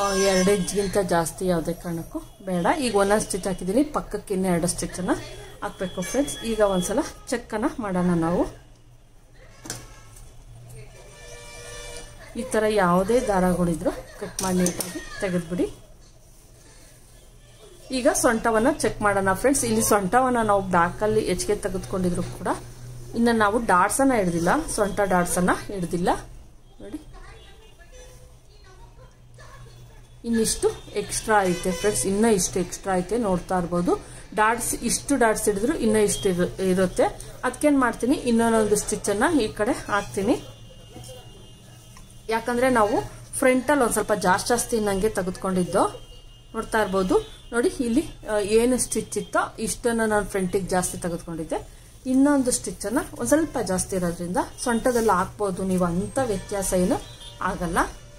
ಎರಡು ಇಂಚ್ಗಿಂತ ಜಾಸ್ತಿ ಯಾವುದೇ ಕಾರಣಕ್ಕೂ ಬೇಡ. ಈಗ ಒಂದೊಂದು ಸ್ಟಿಚ್ ಹಾಕಿದ್ದೀನಿ, ಪಕ್ಕಕ್ಕೆ ಇನ್ನೂ ಎರಡು ಸ್ಟಿಚ್ಚನ್ನು ಹಾಕಬೇಕು ಫ್ರೆಂಡ್ಸ್. ಈಗ ಒಂದ್ಸಲ ಚೆಕ್ಕನ್ನು ಮಾಡೋಣ ನಾವು. ಈ ಥರ ಯಾವುದೇ ದಾರಗಳಿದ್ರು ಕಟ್ ಮಾಡಿ ನೀಟಾಗಿ ತೆಗೆದುಬಿಡಿ. ಈಗ ಸೊಂಟವನ್ನು ಚೆಕ್ ಮಾಡೋಣ ಫ್ರೆಂಡ್ಸ್. ಇಲ್ಲಿ ಸೊಂಟವನ್ನು ನಾವು ಬ್ಯಾಕಲ್ಲಿ ಹೆಚ್ಚಿಗೆ ತೆಗೆದುಕೊಂಡಿದ್ರು ಕೂಡ ಇನ್ನು ನಾವು ಡಾಟ್ಸನ್ನು ಹಿಡ್ದಿಲ್ಲ, ಸೊಂಟ ಡಾಟ್ಸನ್ನು ಹಿಡ್ದಿಲ್ಲ ನೋಡಿ. ಇನ್ನಿಷ್ಟು ಎಕ್ಸ್ಟ್ರಾ ಐತೆ ಫ್ರೆಂಡ್ಸ್, ಇನ್ನೂ ಇಷ್ಟು ಎಕ್ಸ್ಟ್ರಾ ಐತೆ ನೋಡ್ತಾ ಇರ್ಬೋದು. ಡಾಟ್ಸ್ ಇಷ್ಟು ಡಾಟ್ಸ್ ಹಿಡಿದ್ರು ಇನ್ನೂ ಇಷ್ಟು ಇರುತ್ತೆ. ಅದಕ್ಕೇನು ಮಾಡ್ತೀನಿ, ಇನ್ನೊಂದೊಂದು ಸ್ಟಿಚ್ಚನ್ನು ಈ ಕಡೆ ಹಾಕ್ತೀನಿ. ಯಾಕಂದರೆ ನಾವು ಫ್ರಂಟಲ್ಲಿ ಒಂದು ಸ್ವಲ್ಪ ಜಾಸ್ತಿ ಜಾಸ್ತಿ ನಂಗೆ ತೆಗೆದುಕೊಂಡಿದ್ದು ನೋಡ್ತಾ ಇರ್ಬೋದು ನೋಡಿ. ಇಲ್ಲಿ ಏನು ಸ್ಟಿಚ್ ಇತ್ತೋ ಇಷ್ಟನ್ನು ನಾನು ಫ್ರಂಟಿಗೆ ಜಾಸ್ತಿ ತೆಗೆದುಕೊಂಡಿದ್ದೆ. ಇನ್ನೊಂದು ಸ್ಟಿಚ್ಚನ್ನು ಒಂದು ಸ್ವಲ್ಪ ಜಾಸ್ತಿ ಇರೋದ್ರಿಂದ ಸೊಂಟದಲ್ಲಿ ಹಾಕ್ಬೋದು ನೀವು, ಅಂಥ ವ್ಯತ್ಯಾಸ ಏನು ಆಗಲ್ಲ.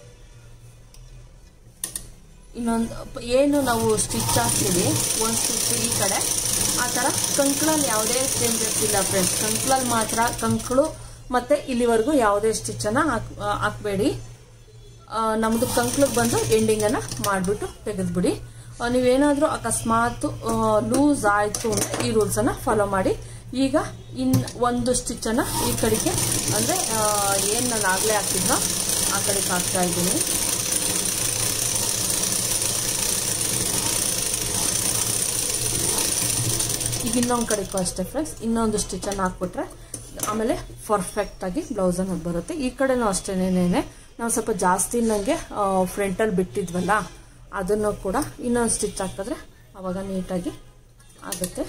ಇನ್ನೊಂದು ಏನು ನಾವು ಸ್ಟಿಚ್ ಹಾಕ್ತೀವಿ, ಒಂದು ಸ್ಟಿಚ್ ಈ ಕಡೆ, ಆ ಥರ ಕಂಕ್ಳಲ್ಲಿ ಯಾವುದೇ ಚೇಂಜಸ್ ಇಲ್ಲ ಫ್ರೆಂಡ್ಸ್. ಕಂಕ್ಳಲ್ಲಿ ಮಾತ್ರ ಕಂಕ್ಳು ಮತ್ತು ಇಲ್ಲಿವರೆಗೂ ಯಾವುದೇ ಸ್ಟಿಚ್ಚನ್ನು ಹಾಕ್ ಹಾಕಬೇಡಿ. ನಮ್ಮದು ಕಂಕ್ಳಿಗೆ ಬಂದು ಎಂಡಿಂಗನ್ನು ಮಾಡಿಬಿಟ್ಟು ತೆಗೆದುಬಿಡಿ. ನೀವೇನಾದರೂ ಅಕಸ್ಮಾತ್ ಲೂಸ್ ಆಯಿತು ಅಂದರೆ ಈ ರೂಲ್ಸನ್ನು ಫಾಲೋ ಮಾಡಿ. ಈಗ ಇನ್ನು ಒಂದು ಸ್ಟಿಚ್ಚನ್ನು ಈ ಕಡೆಗೆ ಅಂದರೆ ಏನು ನಾನು ಆಗಲೇ ಹಾಕಿದ್ನೋ ಆ ಕಡೆಗೆ ಹಾಕ್ತಾ ಇದ್ದೀನಿ. ಈಗ ಇನ್ನೊಂದು ಕಡೆಗೂ ಅಷ್ಟೇ ಫ್ರೆಂಡ್ಸ್, ಇನ್ನೊಂದು ಸ್ಟಿಚ್ಚನ್ನು ಹಾಕ್ಬಿಟ್ರೆ ಆಮೇಲೆ ಪರ್ಫೆಕ್ಟಾಗಿ ಬ್ಲೌಸ್ ಅನ್ನೋದು ಬರುತ್ತೆ. ಈ ಕಡೆನೂ ಅಷ್ಟೇನೇನೆ ನಾವು ಸ್ವಲ್ಪ ಜಾಸ್ತಿ ನನಗೆ ಫ್ರಂಟಲ್ಲಿ ಬಿಟ್ಟಿದ್ವಲ್ಲ, ಅದನ್ನು ಕೂಡ ಇನ್ನೊಂದು ಸ್ಟಿಚ್ ಹಾಕಿದ್ರೆ ಆವಾಗ ನೀಟಾಗಿ ಆಗುತ್ತೆ.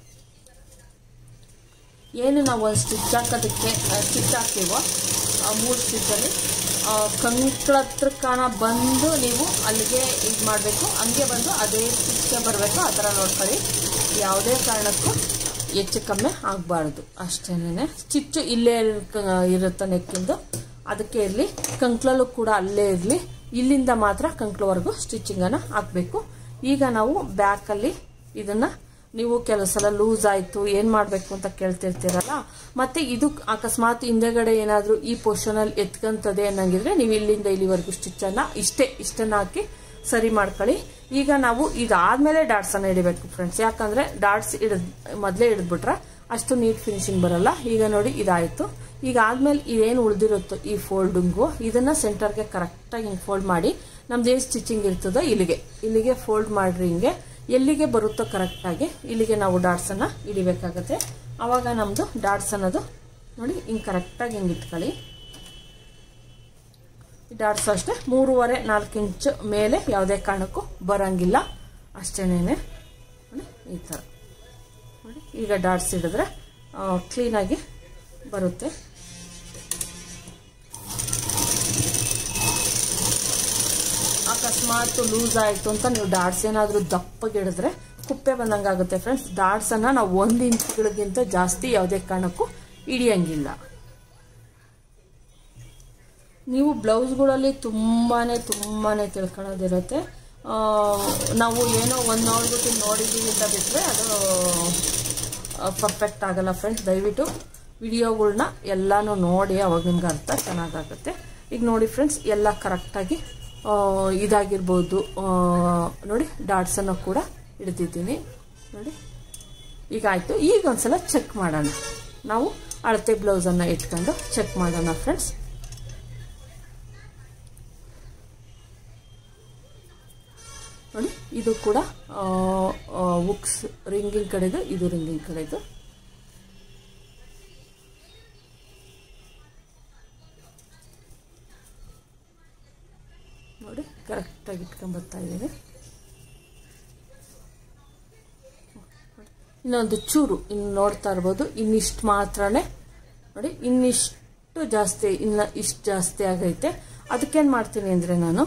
ಏನು ನಾವು ಒಂದು ಸ್ಟಿಚ್ ಹಾಕೋದಕ್ಕೆ ಸ್ಟಿಚ್ ಹಾಕ್ತೀವೋ ಮೂರು ಸ್ಟಿಚ್ಚಲ್ಲಿ ಕಂಕ್ಳ ಹತ್ರಕ್ಕನ ಬಂದು ನೀವು ಅಲ್ಲಿಗೆ ಇದು ಮಾಡಬೇಕು, ಹಂಗೆ ಬಂದು ಅದೇ ಸ್ಟಿಚ್ಗೆ ಬರಬೇಕು. ಆ ಥರ ನೋಡ್ಕೊಳ್ಳಿ, ಯಾವುದೇ ಕಾರಣಕ್ಕೂ ಹೆಚ್ಚು ಕಮ್ಮಿ ಆಗಬಾರ್ದು ಅಷ್ಟೇನೆ. ಸ್ಟಿಚ್ಚು ಇಲ್ಲೇ ಇರುತ್ತೆ ನೆಕ್ಕಿಂದು, ಅದಕ್ಕೆ ಇರಲಿ. ಕಂಕ್ಳಲ್ಲೂ ಕೂಡ ಅಲ್ಲೇ ಇರಲಿ. ಇಲ್ಲಿಂದ ಮಾತ್ರ ಕಂಕ್ಳವರೆಗೂ ಸ್ಟಿಚಿಂಗನ್ನು ಹಾಕಬೇಕು. ಈಗ ನಾವು ಬ್ಯಾಕಲ್ಲಿ ಇದನ್ನು ನೀವು ಕೆಲವು ಸಲ ಲೂಸ್ ಆಯಿತು ಏನು ಮಾಡಬೇಕು ಅಂತ ಕೇಳ್ತಿರ್ತೀರಲ್ಲ, ಮತ್ತು ಇದು ಅಕಸ್ಮಾತ್ ಹಿಂದೆಗಡೆ ಏನಾದರೂ ಈ ಪೊಸಿಷನಲ್ಲಿ ಎತ್ಕೊಂತದೆ ಅನ್ನಂಗಿದ್ರೆ ನೀವು ಇಲ್ಲಿಂದ ಇಲ್ಲಿವರೆಗೂ ಸ್ಟಿಚ್ಚನ್ನು ಇಷ್ಟೇ ಇಷ್ಟನ್ನು ಹಾಕಿ ಸರಿ ಮಾಡ್ಕೊಳ್ಳಿ. ಈಗ ನಾವು ಇದಾದ್ಮೇಲೆ ಡಾಟ್ಸನ್ನು ಹಿಡಿಬೇಕು ಫ್ರೆಂಡ್ಸ್. ಯಾಕಂದರೆ ಡಾಟ್ಸ್ ಹಿಡಿದ್ ಮೊದಲೇ ಹಿಡಿದ್ಬಿಟ್ರೆ ಅಷ್ಟು ನೀಟ್ ಫಿನಿಶಿಂಗ್ ಬರಲ್ಲ. ಈಗ ನೋಡಿ ಇದಾಯಿತು. ಈಗ ಆದ್ಮೇಲೆ ಇದೇನು ಉಳಿದಿರುತ್ತೋ ಈ ಫೋಲ್ಡಿಂಗು ಇದನ್ನು ಸೆಂಟರ್ಗೆ ಕರೆಕ್ಟಾಗಿ ಹಿಂಗೆ ಫೋಲ್ಡ್ ಮಾಡಿ ನಮ್ದು ಏನು ಸ್ಟಿಚಿಂಗ್ ಇರ್ತದೋ ಇಲ್ಲಿಗೆ ಇಲ್ಲಿಗೆ ಫೋಲ್ಡ್ ಮಾಡಿರಿ. ಹಿಂಗೆ ಎಲ್ಲಿಗೆ ಬರುತ್ತೋ ಕರೆಕ್ಟಾಗಿ ಇಲ್ಲಿಗೆ ನಾವು ಡಾಟ್ಸನ್ನು ಹಿಡಿಬೇಕಾಗತ್ತೆ. ಆವಾಗ ನಮ್ಮದು ಡಾಟ್ಸ್ ಅನ್ನೋದು ನೋಡಿ ಹಿಂಗೆ ಕರೆಕ್ಟಾಗಿ ಹಿಂಗೆ ಇಟ್ಕೊಳ್ಳಿ. ಡಾಟ್ಸ್ ಅಷ್ಟೇ ಮೂರುವರೆ ನಾಲ್ಕು ಇಂಚು ಮೇಲೆ ಯಾವುದೇ ಕಾರಣಕ್ಕೂ ಬರೋಂಗಿಲ್ಲ ಅಷ್ಟೇನೆ ನೋಡಿ ಈ ಥರ ನೋಡಿ. ಈಗ ಡಾಟ್ಸ್ ಹಿಡಿದ್ರೆ ಕ್ಲೀನಾಗಿ ಬರುತ್ತೆ. ಅಕಸ್ಮಾತ್ ಲೂಸ್ ಆಯಿತು ಅಂತ ನೀವು ಡಾಟ್ಸ್ ಏನಾದರೂ ದಪ್ಪಗೆ ಹಿಡಿದ್ರೆ ಕುಪ್ಪೆ ಬಂದಂಗೆ ಆಗುತ್ತೆ ಫ್ರೆಂಡ್ಸ್. ಡಾಟ್ಸನ್ನು ನಾವು ಒಂದು ಇಂಚ್ಗಳಿಗಿಂತ ಜಾಸ್ತಿ ಯಾವುದೇ ಕಾರಣಕ್ಕೂ ಹಿಡಿಯಂಗಿಲ್ಲ. ನೀವು ಬ್ಲೌಸ್ಗಳಲ್ಲಿ ತುಂಬಾ ತುಂಬಾ ತಿಳ್ಕೊಳ್ಳೋದಿರುತ್ತೆ. ನಾವು ಏನೋ ಒಂದು ನೋಡ್ಬಿಟ್ಟು ನೋಡಿದ್ದೀವಿ ಅಂತ ಬಿಟ್ಟರೆ ಅದು ಪರ್ಫೆಕ್ಟ್ ಆಗಲ್ಲ ಫ್ರೆಂಡ್ಸ್. ದಯವಿಟ್ಟು ವಿಡಿಯೋಗಳ್ನ ಎಲ್ಲನೂ ನೋಡಿ, ಅವಾಗ ನಿಮ್ಗೆ ಅರ್ಥ ಚೆನ್ನಾಗಾಗುತ್ತೆ. ಈಗ ನೋಡಿ ಫ್ರೆಂಡ್ಸ್, ಎಲ್ಲ ಕರೆಕ್ಟಾಗಿ ಇದಾಗಿರ್ಬೋದು ನೋಡಿ. ಡಾಟ್ಸನ್ನು ಕೂಡ ಹಿಡಿದಿದ್ದೀನಿ ನೋಡಿ. ಈಗ ಆಯಿತು. ಈಗ ಒಂದ್ಸಲ ಚೆಕ್ ಮಾಡೋಣ. ನಾವು ಅಳತೆ ಬ್ಲೌಸನ್ನು ಇಟ್ಕೊಂಡು ಚೆಕ್ ಮಾಡೋಣ ಫ್ರೆಂಡ್ಸ್. ನೋಡಿ ಇದು ಕೂಡ ಉಕ್ಸ್ ರಿಂಗಿಂಗ್ ಕಡೆದು, ಇದು ರಿಂಗಿಂಗ್ ಕಡೆದು. ನೋಡಿ ಕರೆಕ್ಟಾಗಿ ಇಟ್ಕೊಂಡು ಬರ್ತಾ ಇದ್ದೀನಿ. ಇನ್ನೊಂದು ಚೂರು ಇನ್ನು ನೋಡ್ತಾ ಇರ್ಬೋದು, ಇನ್ನಿಷ್ಟು ಮಾತ್ರನೇ ನೋಡಿ, ಇನ್ನಿಷ್ಟು ಜಾಸ್ತಿ, ಇನ್ನು ಇಷ್ಟು ಜಾಸ್ತಿ ಆಗೈತೆ. ಅದಕ್ಕೇನು ಮಾಡ್ತೀನಿ ಅಂದರೆ, ನಾನು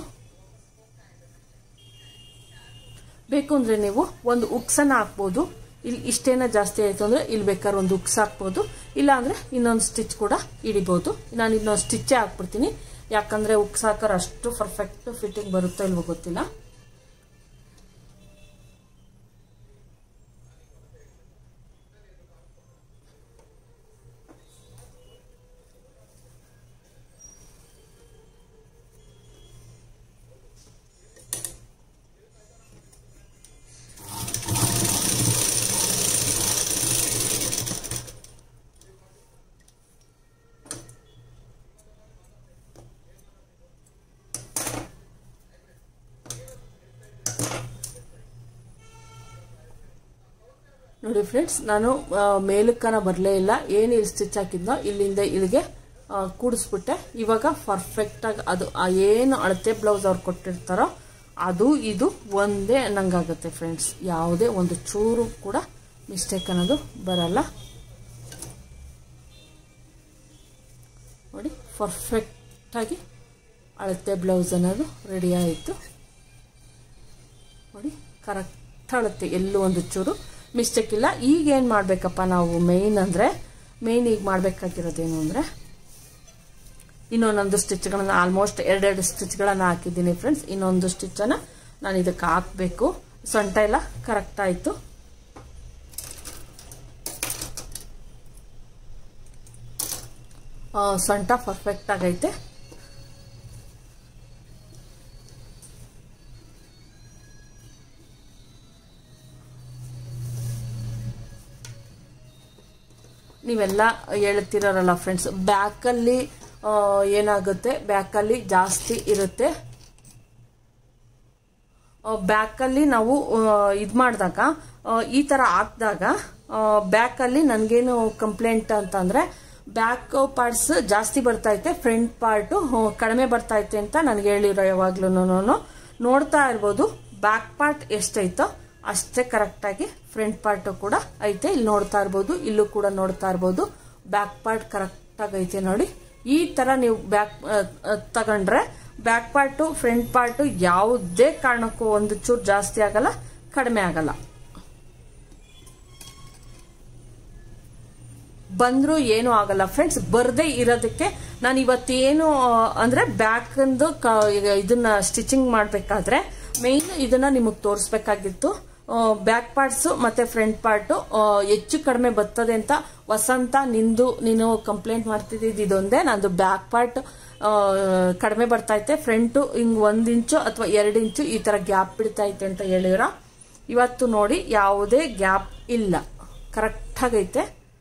ಬೇಕು ಅಂದರೆ ನೀವು ಒಂದು ಉಕ್ಸನ್ನು ಹಾಕ್ಬೋದು. ಇಲ್ಲಿ ಇಷ್ಟೇನ ಜಾಸ್ತಿ ಆಯಿತು ಅಂದರೆ ಇಲ್ಲಿ ಬೇಕಾದ್ರೆ ಒಂದು ಉಕ್ಸ್ ಹಾಕ್ಬೋದು, ಇಲ್ಲ ಅಂದರೆ ಇನ್ನೊಂದು ಸ್ಟಿಚ್ ಕೂಡ ಹಿಡಿಬೋದು. ನಾನು ಇನ್ನೊಂದು ಸ್ಟಿಚ್ಚೇ ಹಾಕ್ಬಿಡ್ತೀನಿ, ಯಾಕಂದರೆ ಉಕ್ಸ್ ಹಾಕೋರು ಅಷ್ಟು ಪರ್ಫೆಕ್ಟ್ ಫಿಟ್ಟಿಂಗ್ ಬರುತ್ತೋ ಇಲ್ವೋ ಗೊತ್ತಿಲ್ಲ. ನೋಡಿ ಫ್ರೆಂಡ್ಸ್, ನಾನು ಮೇಲಕ್ಕನ ಬರಲೇ ಇಲ್ಲ, ಏನು ಇಲ್ಲಿ ಸ್ಟಿಚ್ ಹಾಕಿದ್ನೋ ಇಲ್ಲಿಂದ ಇಲ್ಲಿಗೆ ಕೂಡಿಸ್ಬಿಟ್ಟೆ. ಇವಾಗ ಪರ್ಫೆಕ್ಟಾಗಿ ಅದು ಏನು ಅಳತೆ ಬ್ಲೌಸ್ ಅವ್ರು ಕೊಟ್ಟಿರ್ತಾರೋ ಅದು ಇದು ಒಂದೇ ಅನ್ನಂಗಾಗುತ್ತೆ ಫ್ರೆಂಡ್ಸ್. ಯಾವುದೇ ಒಂದು ಚೂರು ಕೂಡ ಮಿಸ್ಟೇಕ್ ಅನ್ನೋದು ಬರಲ್ಲ. ನೋಡಿ, ಪರ್ಫೆಕ್ಟಾಗಿ ಅಳತೆ ಬ್ಲೌಸ್ ಅನ್ನೋದು ರೆಡಿ ಆಯಿತು. ನೋಡಿ, ಕರೆಕ್ಟ್ ಅಳತೆ, ಎಲ್ಲೂ ಒಂದು ಚೂರು ಮಿಸ್ಟೇಕ್ ಇಲ್ಲ. ಈಗ ಏನು ಮಾಡಬೇಕಪ್ಪ ನಾವು ಮೇಯ್ನ್ ಅಂದರೆ ಮೇಯ್ನ್ ಈಗ ಮಾಡಬೇಕಾಗಿರೋದೇನು ಅಂದರೆ ಇನ್ನೊಂದೊಂದು ಸ್ಟಿಚ್ಗಳನ್ನು ಆಲ್ಮೋಸ್ಟ್ ಎರಡೆರಡು ಸ್ಟಿಚ್ಗಳನ್ನು ಹಾಕಿದ್ದೀನಿ ಫ್ರೆಂಡ್ಸ್. ಇನ್ನೊಂದು ಸ್ಟಿಚ್ಚನ್ನು ನಾನು ಇದಕ್ಕೆ ಹಾಕಬೇಕು. ಸೊಂಟ ಎಲ್ಲ ಕರೆಕ್ಟ್ ಆಯಿತು. ಸೊಂಟ ಪರ್ಫೆಕ್ಟ್ ಆಗೈತೆ. ನೀವೆಲ್ಲ ಹೇಳ್ತಿರಲ್ಲ ಫ್ರೆಂಡ್ಸ್, ಬ್ಯಾಕಲ್ಲಿ ಏನಾಗುತ್ತೆ, ಬ್ಯಾಕಲ್ಲಿ ಜಾಸ್ತಿ ಇರುತ್ತೆ. ಬ್ಯಾಕಲ್ಲಿ ನಾವು ಇದು ಮಾಡಿದಾಗ ಈ ಥರ ಹಾಕಿದಾಗ ಬ್ಯಾಕಲ್ಲಿ ನನಗೇನು ಕಂಪ್ಲೇಂಟ್ ಅಂತಂದರೆ ಬ್ಯಾಕ್ ಪಾರ್ಟ್ಸ್ ಜಾಸ್ತಿ ಬರ್ತೈತೆ, ಫ್ರಂಟ್ ಪಾರ್ಟು ಕಡಿಮೆ ಬರ್ತೈತೆ ಅಂತ ನನಗೆ ಹೇಳಿರೋ. ಯಾವಾಗ್ಲೂ ನೋಡ್ತಾ ಇರ್ಬೋದು, ಬ್ಯಾಕ್ ಪಾರ್ಟ್ ಎಷ್ಟೈತೋ ಅಷ್ಟೇ ಕರೆಕ್ಟಾಗಿ ಫ್ರಂಟ್ ಪಾರ್ಟು ಕೂಡ ಐತೆ. ಇಲ್ಲಿ ನೋಡ್ತಾ ಇರ್ಬೋದು, ಇಲ್ಲೂ ಕೂಡ ನೋಡ್ತಾ ಇರ್ಬೋದು, ಬ್ಯಾಕ್ ಪಾರ್ಟ್ ಕರೆಕ್ಟಾಗಿ ಐತೆ. ನೋಡಿ, ಈ ಥರ ನೀವು ಬ್ಯಾಕ್ ತಗೊಂಡ್ರೆ ಬ್ಯಾಕ್ ಪಾರ್ಟು ಫ್ರಂಟ್ ಪಾರ್ಟು ಯಾವುದೇ ಕಾರಣಕ್ಕೂ ಒಂದು ಚೂರು ಜಾಸ್ತಿ ಆಗಲ್ಲ, ಕಡಿಮೆ ಆಗಲ್ಲ. ಬಂದರೂ ಏನೂ ಆಗಲ್ಲ ಫ್ರೆಂಡ್ಸ್. ಬರದೇ ಇರೋದಕ್ಕೆ ನಾನು ಇವತ್ತೇನು ಅಂದರೆ ಬ್ಯಾಕಿಂದು ಇದನ್ನ ಸ್ಟಿಚಿಂಗ್ ಮಾಡಬೇಕಾದ್ರೆ ಮೇಯ್ನ್ ಇದನ್ನ ನಿಮಗೆ ತೋರಿಸ್ಬೇಕಾಗಿತ್ತು. ಬ್ಯಾಕ್ ಪಾರ್ಟ್ಸ್ ಮತ್ತೆ ಫ್ರಂಟ್ ಪಾರ್ಟು ಹೆಚ್ಚು ಕಡಿಮೆ ಬರ್ತದೆ ಅಂತ ವಸಂತ ನಿಂದು ನೀನು ಕಂಪ್ಲೇಂಟ್ ಮಾಡ್ತಿದ್ದಿದ್ದು ಇದೊಂದೇ. ನಂದು ಬ್ಯಾಕ್ ಪಾರ್ಟ್ ಕಡಿಮೆ ಬರ್ತೈತೆ, ಫ್ರಂಟು ಹಿಂಗೆ ಒಂದು ಇಂಚು ಅಥವಾ ಎರಡು ಇಂಚು ಈ ಥರ ಗ್ಯಾಪ್ ಬಿಡ್ತೈತೆ ಅಂತ ಹೇಳಿರೋ. ಇವತ್ತು ನೋಡಿ ಯಾವುದೇ ಗ್ಯಾಪ್ ಇಲ್ಲ, ಕರೆಕ್ಟಾಗೈತೆ.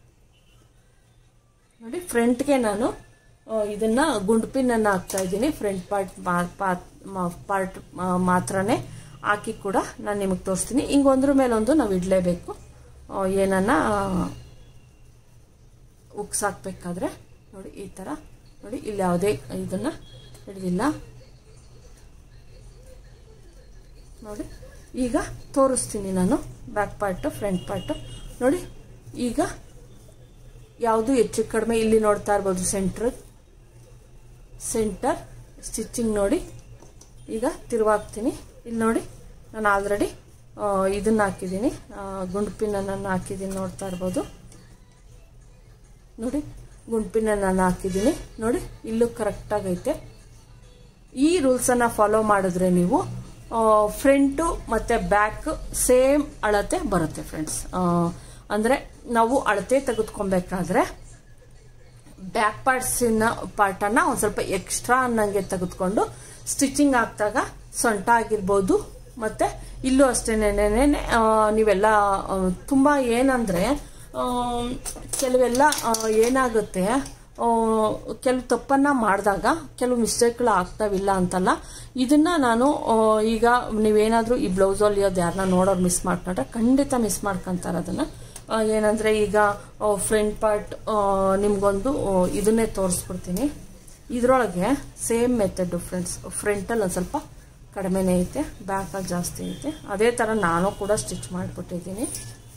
ನೋಡಿ, ಫ್ರಂಟ್ಗೆ ನಾನು ಇದನ್ನ ಗುಂಡು ಪಿನ್ನನ್ನು ಹಾಕ್ತಾ ಇದ್ದೀನಿ. ಫ್ರಂಟ್ ಪಾರ್ಟ್ ಪಾರ್ಟ್ ಮಾತ್ರನೇ ಹಾಕಿ ಕೂಡ ನಾನು ನಿಮಗೆ ತೋರಿಸ್ತೀನಿ. ಹಿಂಗೆ ಒಂದ್ರ ಮೇಲೊಂದು ನಾವು ಇಡಲೇಬೇಕು. ಏನನ್ನ ಉಕ್ಸ್ ಹಾಕ್ಬೇಕಾದ್ರೆ ನೋಡಿ ಈ ಥರ ನೋಡಿ, ಇಲ್ಲಿ ಯಾವುದೇ ಇದನ್ನ ಹಿಡಿದಿಲ್ಲ. ನೋಡಿ, ಈಗ ತೋರಿಸ್ತೀನಿ ನಾನು ಬ್ಯಾಕ್ ಪಾರ್ಟು ಫ್ರಂಟ್ ಪಾರ್ಟು. ನೋಡಿ, ಈಗ ಯಾವುದು ಹೆಚ್ಚು ಕಡಿಮೆ ಇಲ್ಲಿ ನೋಡ್ತಾ ಇರ್ಬೋದು, ಸೆಂಟ್ರ್ ಸೆಂಟರ್ ಸ್ಟಿಚಿಂಗ್ ನೋಡಿ. ಈಗ ತಿರುವಾಗ್ತೀನಿ. ಇಲ್ಲಿ ನೋಡಿ, ನಾನು ಆಲ್ರೆಡಿ ಇದನ್ನ ಹಾಕಿದ್ದೀನಿ, ಗುಂಡು ಪಿನ್ನನ್ನು ಹಾಕಿದ್ದೀನಿ, ನೋಡ್ತಾ ಇರ್ಬೋದು. ನೋಡಿ, ಗುಂಡು ಪಿನ್ನನ್ನು ಹಾಕಿದ್ದೀನಿ. ನೋಡಿ, ಇಲ್ಲೂ ಕರೆಕ್ಟಾಗೈತೆ. ಈ ರೂಲ್ಸನ್ನು ಫಾಲೋ ಮಾಡಿದ್ರೆ ನೀವು ಫ್ರಂಟು ಮತ್ತು ಬ್ಯಾಕ್ ಸೇಮ್ ಅಳತೆ ಬರುತ್ತೆ ಫ್ರೆಂಡ್ಸ್. ಅಂದರೆ ನಾವು ಅಳತೆ ತೆಗೆದುಕೊಬೇಕಾದ್ರೆ ಬ್ಯಾಕ್ ಪಾರ್ಟ್ಸಿನ ಪಾರ್ಟನ್ನು ಒಂದು ಸ್ವಲ್ಪ ಎಕ್ಸ್ಟ್ರಾ ಅನ್ನಂಗೆ ತೆಗೆದುಕೊಂಡು ಸ್ಟಿಚಿಂಗ್ ಹಾಕಿದಾಗ ಸೊಂಟ ಆಗಿರ್ಬೋದು ಮತ್ತು ಇಲ್ಲೂ ಅಷ್ಟೇನೇನೆ ನೀವೆಲ್ಲ ತುಂಬ ಏನಂದರೆ ಕೆಲವೆಲ್ಲ ಏನಾಗುತ್ತೆ, ಕೆಲವು ತಪ್ಪನ್ನು ಮಾಡಿದಾಗ ಕೆಲವು ಮಿಸ್ಟೇಕ್ಗಳು ಆಗ್ತಾವಿಲ್ಲ ಅಂತಲ್ಲ. ಇದನ್ನ ನಾನು ಈಗ ನೀವೇನಾದರೂ ಈ ಬ್ಲೌಸ್ ಹೊಲಿಯೋದು ಯಾರನ್ನ ನೋಡೋರು ಮಿಸ್ ಮಾಡ್ಕೊಂಡ್ರೆ ಖಂಡಿತ ಮಿಸ್ ಮಾಡ್ಕೊಂತಾರೆ ಅದನ್ನು. ಏನಂದರೆ ಈಗ ಫ್ರಂಟ್ ಪಾರ್ಟ್ ನಿಮ್ಗೊಂದು ಇದನ್ನೇ ತೋರಿಸ್ಬಿಡ್ತೀನಿ. ಇದರೊಳಗೆ ಸೇಮ್ ಮೆಥಡ್ ಫ್ರೆಂಡ್ಸ್. ಫ್ರಂಟಲ್ಲಿ ಒಂದು ಸ್ವಲ್ಪ ಕಡಿಮೆನೇ ಐತೆ, ಬ್ಯಾಕಲ್ಲಿ ಜಾಸ್ತಿ ಐತೆ. ಅದೇ ಥರ ನಾನು ಕೂಡ ಸ್ಟಿಚ್ ಮಾಡಿಬಿಟ್ಟಿದ್ದೀನಿ.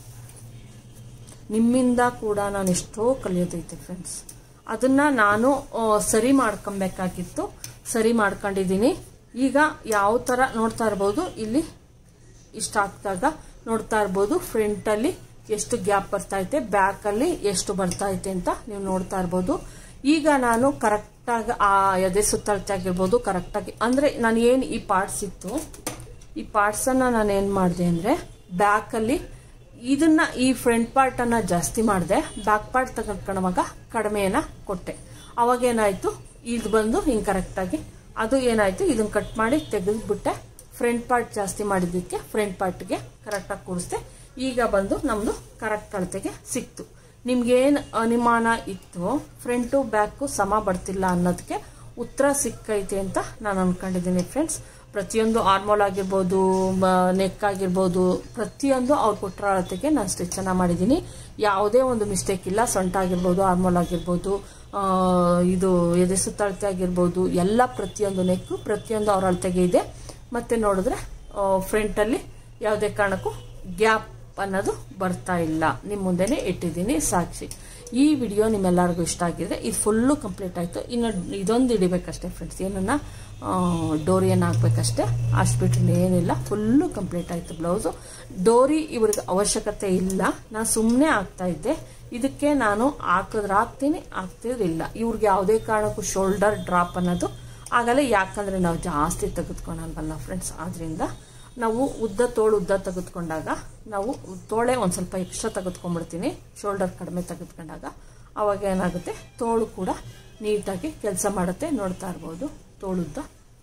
ನಿಮ್ಮಿಂದ ಕೂಡ ನಾನು ಎಷ್ಟೋ ಕಲಿಯೋದೈತೆ ಫ್ರೆಂಡ್ಸ್. ಅದನ್ನು ನಾನು ಸರಿ ಮಾಡ್ಕೊಬೇಕಾಗಿತ್ತು, ಸರಿ ಮಾಡ್ಕೊಂಡಿದ್ದೀನಿ. ಈಗ ಯಾವ ಥರ ನೋಡ್ತಾ ಇರ್ಬೋದು, ಇಲ್ಲಿ ಇಷ್ಟ ಹಾಕಿದಾಗ ನೋಡ್ತಾ ಇರ್ಬೋದು ಫ್ರಂಟಲ್ಲಿ ಎಷ್ಟು ಗ್ಯಾಪ್ ಬರ್ತೈತೆ, ಬ್ಯಾಕಲ್ಲಿ ಎಷ್ಟು ಬರ್ತೈತೆ ಅಂತ ನೀವು ನೋಡ್ತಾ ಇರ್ಬೋದು. ಈಗ ನಾನು ಕರೆಕ್ಟಾಗಿ ಆ ಎದೆ ಸುತ್ತಳತೆ ಆಗಿರ್ಬೋದು ಕರೆಕ್ಟಾಗಿ, ಅಂದರೆ ನಾನು ಏನು ಈ ಪಾರ್ಟ್ಸ್ ಇತ್ತು, ಈ ಪಾರ್ಟ್ಸನ್ನು ನಾನು ಏನು ಮಾಡಿದೆ ಅಂದರೆ ಬ್ಯಾಕಲ್ಲಿ ಇದನ್ನ ಈ ಫ್ರಂಟ್ ಪಾರ್ಟನ್ನು ಜಾಸ್ತಿ ಮಾಡಿದೆ, ಬ್ಯಾಕ್ ಪಾರ್ಟ್ ತಗೊಂಡ್ಕೊಳ್ಳುವಾಗ ಕಡಿಮೆನ ಕೊಟ್ಟೆ. ಅವಾಗ ಏನಾಯಿತು, ಇದು ಬಂದು ಹಿಂಗೆ ಕರೆಕ್ಟಾಗಿ ಅದು ಏನಾಯಿತು, ಇದನ್ನು ಕಟ್ ಮಾಡಿ ತೆಗೆದುಬಿಟ್ಟೆ. ಫ್ರಂಟ್ ಪಾರ್ಟ್ ಜಾಸ್ತಿ ಮಾಡಿದ್ದಕ್ಕೆ ಫ್ರಂಟ್ ಪಾರ್ಟ್ಗೆ ಕರೆಕ್ಟಾಗಿ ಕೂರಿಸ್ದೆ. ಈಗ ಬಂದು ನಮ್ಮದು ಕರೆಕ್ಟ್ ಅಳತೆಗೆ ಸಿಕ್ತು. ನಿಮ್ಗೇನು ಅನುಮಾನ ಇತ್ತು ಫ್ರಂಟು ಬ್ಯಾಕು ಸಮ ಬರ್ತಿಲ್ಲ ಅನ್ನೋದಕ್ಕೆ ಉತ್ತರ ಸಿಕ್ಕೈತೆ ಅಂತ ನಾನು ಅನ್ಕೊಂಡಿದ್ದೀನಿ ಫ್ರೆಂಡ್ಸ್. ಪ್ರತಿಯೊಂದು ಆರ್ಮೋಲ್ ಆಗಿರ್ಬೋದು, ನೆಕ್ ಆಗಿರ್ಬೋದು, ಪ್ರತಿಯೊಂದು ಅವ್ರು ಕೊಟ್ಟರ ಅಳತೆಗೆ ನಾನು ಸ್ಟಿಚನ್ನು ಮಾಡಿದ್ದೀನಿ. ಯಾವುದೇ ಒಂದು ಮಿಸ್ಟೇಕ್ ಇಲ್ಲ. ಸೊಂಟ ಆಗಿರ್ಬೋದು, ಆರ್ಮೋಲ್ ಆಗಿರ್ಬೋದು, ಇದು ಎದೆ ಸುತ್ತಳತೆ ಆಗಿರ್ಬೋದು, ಎಲ್ಲ ಪ್ರತಿಯೊಂದು ನೆಕ್ಕು ಪ್ರತಿಯೊಂದು ಅವ್ರ ಅಳತೆಗೆ ಇದೆ. ಮತ್ತೆ ನೋಡಿದ್ರೆ ಫ್ರಂಟಲ್ಲಿ ಯಾವುದೇ ಕಾರಣಕ್ಕೂ ಗ್ಯಾಪ್ ಅನ್ನೋದು ಬರ್ತಾ ಇಲ್ಲ. ನಿಮ್ಮ ಮುಂದೆನೇ ಇಟ್ಟಿದ್ದೀನಿ ಸಾಕ್ಷಿ. ಈ ವಿಡಿಯೋ ನಿಮ್ಮೆಲ್ಲರಿಗೂ ಇಷ್ಟ ಆಗಿದ್ರೆ ಇದು ಫುಲ್ಲು ಕಂಪ್ಲೀಟ್ ಆಯಿತು. ಇನ್ನು ಇದೊಂದು ಹಿಡಿಬೇಕಷ್ಟೇ ಫ್ರೆಂಡ್ಸ್, ಏನನ್ನ ಡೋರಿಯನ್ನು ಹಾಕ್ಬೇಕಷ್ಟೇ, ಅಷ್ಟು ಬಿಟ್ಟರೆ ಏನಿಲ್ಲ. ಫುಲ್ಲು ಕಂಪ್ಲೀಟ್ ಆಯಿತು ಬ್ಲೌಸು. ಡೋರಿ ಇವ್ರಿಗೆ ಅವಶ್ಯಕತೆ ಇಲ್ಲ, ನಾನು ಸುಮ್ಮನೆ ಆಗ್ತಾ ಇದ್ದೆ. ಇದಕ್ಕೆ ನಾನು ಹಾಕಿದ್ರೆ ಹಾಕ್ತೀನಿ, ಹಾಕ್ತಿದ್ರಿಲ್ಲ. ಇವ್ರಿಗೆ ಯಾವುದೇ ಕಾರಣಕ್ಕೂ ಶೋಲ್ಡರ್ ಡ್ರಾಪ್ ಅನ್ನೋದು ಆಗಲ್ಲ, ಯಾಕಂದರೆ ನಾವು ಜಾಸ್ತಿ ತೆಗೆದುಕೊಳಲ್ವಲ್ಲ ಫ್ರೆಂಡ್ಸ್. ಆದ್ದರಿಂದ ನಾವು ಉದ್ದ ತೋಳು ಉದ್ದ ತೆಗೆದುಕೊಂಡಾಗ ನಾವು ತೋಳೆ ಒಂದು ಸ್ವಲ್ಪ ಎಕ್ಸ್ಟ್ರಾ ತೆಗೆದುಕೊಂಡ್ಬಿಡ್ತೀನಿ, ಶೋಲ್ಡರ್ ಕಡಿಮೆ ತೆಗೆದುಕೊಂಡಾಗ. ಅವಾಗ ಏನಾಗುತ್ತೆ, ತೋಳು ಕೂಡ ನೀಟಾಗಿ ಕೆಲಸ ಮಾಡುತ್ತೆ. ನೋಡ್ತಾ ಇರ್ಬೋದು ತೋಳುದ್ದ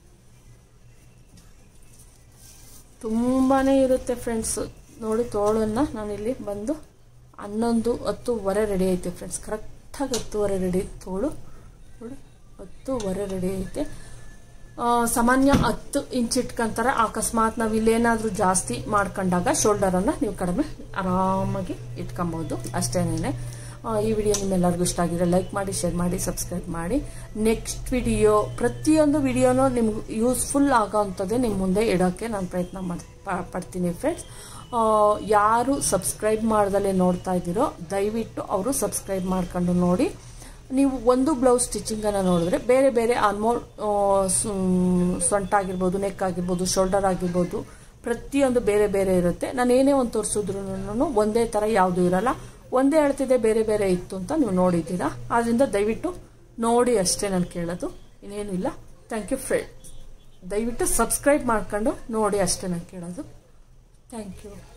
ತುಂಬಾ ಇರುತ್ತೆ ಫ್ರೆಂಡ್ಸ್. ನೋಡಿ ತೋಳನ್ನು ನಾನಿಲ್ಲಿ ಬಂದು ಹನ್ನೊಂದು ಹತ್ತುವರೆ ರೆಡಿ ಐತೆ ಫ್ರೆಂಡ್ಸ್. ಕರೆಕ್ಟಾಗಿ ಹತ್ತುವರೆ ರೆಡಿ ತೋಳು ನೋಡಿ, ಹತ್ತುವರೆ ರೆಡಿ ಐತೆ. ಸಾಮಾನ್ಯ ಹತ್ತು ಇಂಚ್ ಇಟ್ಕೊಂತಾರೆ. ಅಕಸ್ಮಾತ್ ನಾವು ಇಲ್ಲೇನಾದರೂ ಜಾಸ್ತಿ ಮಾಡ್ಕೊಂಡಾಗ ಶೋಲ್ಡರನ್ನು ನೀವು ಕಡಿಮೆ ಆರಾಮಾಗಿ ಇಟ್ಕೊಬೋದು ಅಷ್ಟೇನೆ. ಈ ವಿಡಿಯೋ ನಿಮ್ಮೆಲ್ಲರಿಗೂ ಇಷ್ಟ ಆಗಿದ್ರೆ ಲೈಕ್ ಮಾಡಿ, ಶೇರ್ ಮಾಡಿ, ಸಬ್ಸ್ಕ್ರೈಬ್ ಮಾಡಿ. ನೆಕ್ಸ್ಟ್ ವಿಡಿಯೋ ಪ್ರತಿಯೊಂದು ವಿಡಿಯೋನೂ ನಿಮ್ಗೆ ಯೂಸ್ಫುಲ್ ಆಗೋ ಅಂಥದ್ದೇ ನಿಮ್ಮ ಮುಂದೆ ಇಡೋಕ್ಕೆ ನಾನು ಪ್ರಯತ್ನ ಮಾಡಿ ಪಡ್ತೀನಿ ಫ್ರೆಂಡ್ಸ್. ಯಾರು ಸಬ್ಸ್ಕ್ರೈಬ್ ಮಾಡ್ದಲೇ ನೋಡ್ತಾ ಇದ್ದೀರೋ ದಯವಿಟ್ಟು ಅವರು ಸಬ್ಸ್ಕ್ರೈಬ್ ಮಾಡ್ಕೊಂಡು ನೋಡಿ. ನೀವು ಒಂದು ಬ್ಲೌಸ್ ಸ್ಟಿಚಿಂಗನ್ನು ನೋಡಿದ್ರೆ ಬೇರೆ ಬೇರೆ ಆಲ್ಮೋಸ್ಟ್ ಸೊಂಟ ಆಗಿರ್ಬೋದು, ನೆಕ್ ಆಗಿರ್ಬೋದು, ಶೋಲ್ಡರ್ ಆಗಿರ್ಬೋದು, ಪ್ರತಿಯೊಂದು ಬೇರೆ ಬೇರೆ ಇರುತ್ತೆ. ನಾನು ಏನೇ ಒಂದು ತೋರಿಸಿದ್ರು ಒಂದೇ ಥರ ಯಾವುದೂ ಇರಲ್ಲ. ಒಂದೇ ಹೇಳ್ತಿದ್ದೆ ಬೇರೆ ಬೇರೆ ಇತ್ತು ಅಂತ ನೀವು ನೋಡಿದ್ದೀರಾ. ಆದ್ದರಿಂದ ದಯವಿಟ್ಟು ನೋಡಿ ಅಷ್ಟೇ ನಾನು ಕೇಳೋದು, ಇನ್ನೇನು ಇಲ್ಲ. Thank you friends. ದಯವಿಟ್ಟು ಸಬ್ಸ್ಕ್ರೈಬ್ ಮಾಡ್ಕೊಂಡು ನೋಡಿ ಅಷ್ಟೇ ನಾನು ಕೇಳೋದು. Thank you.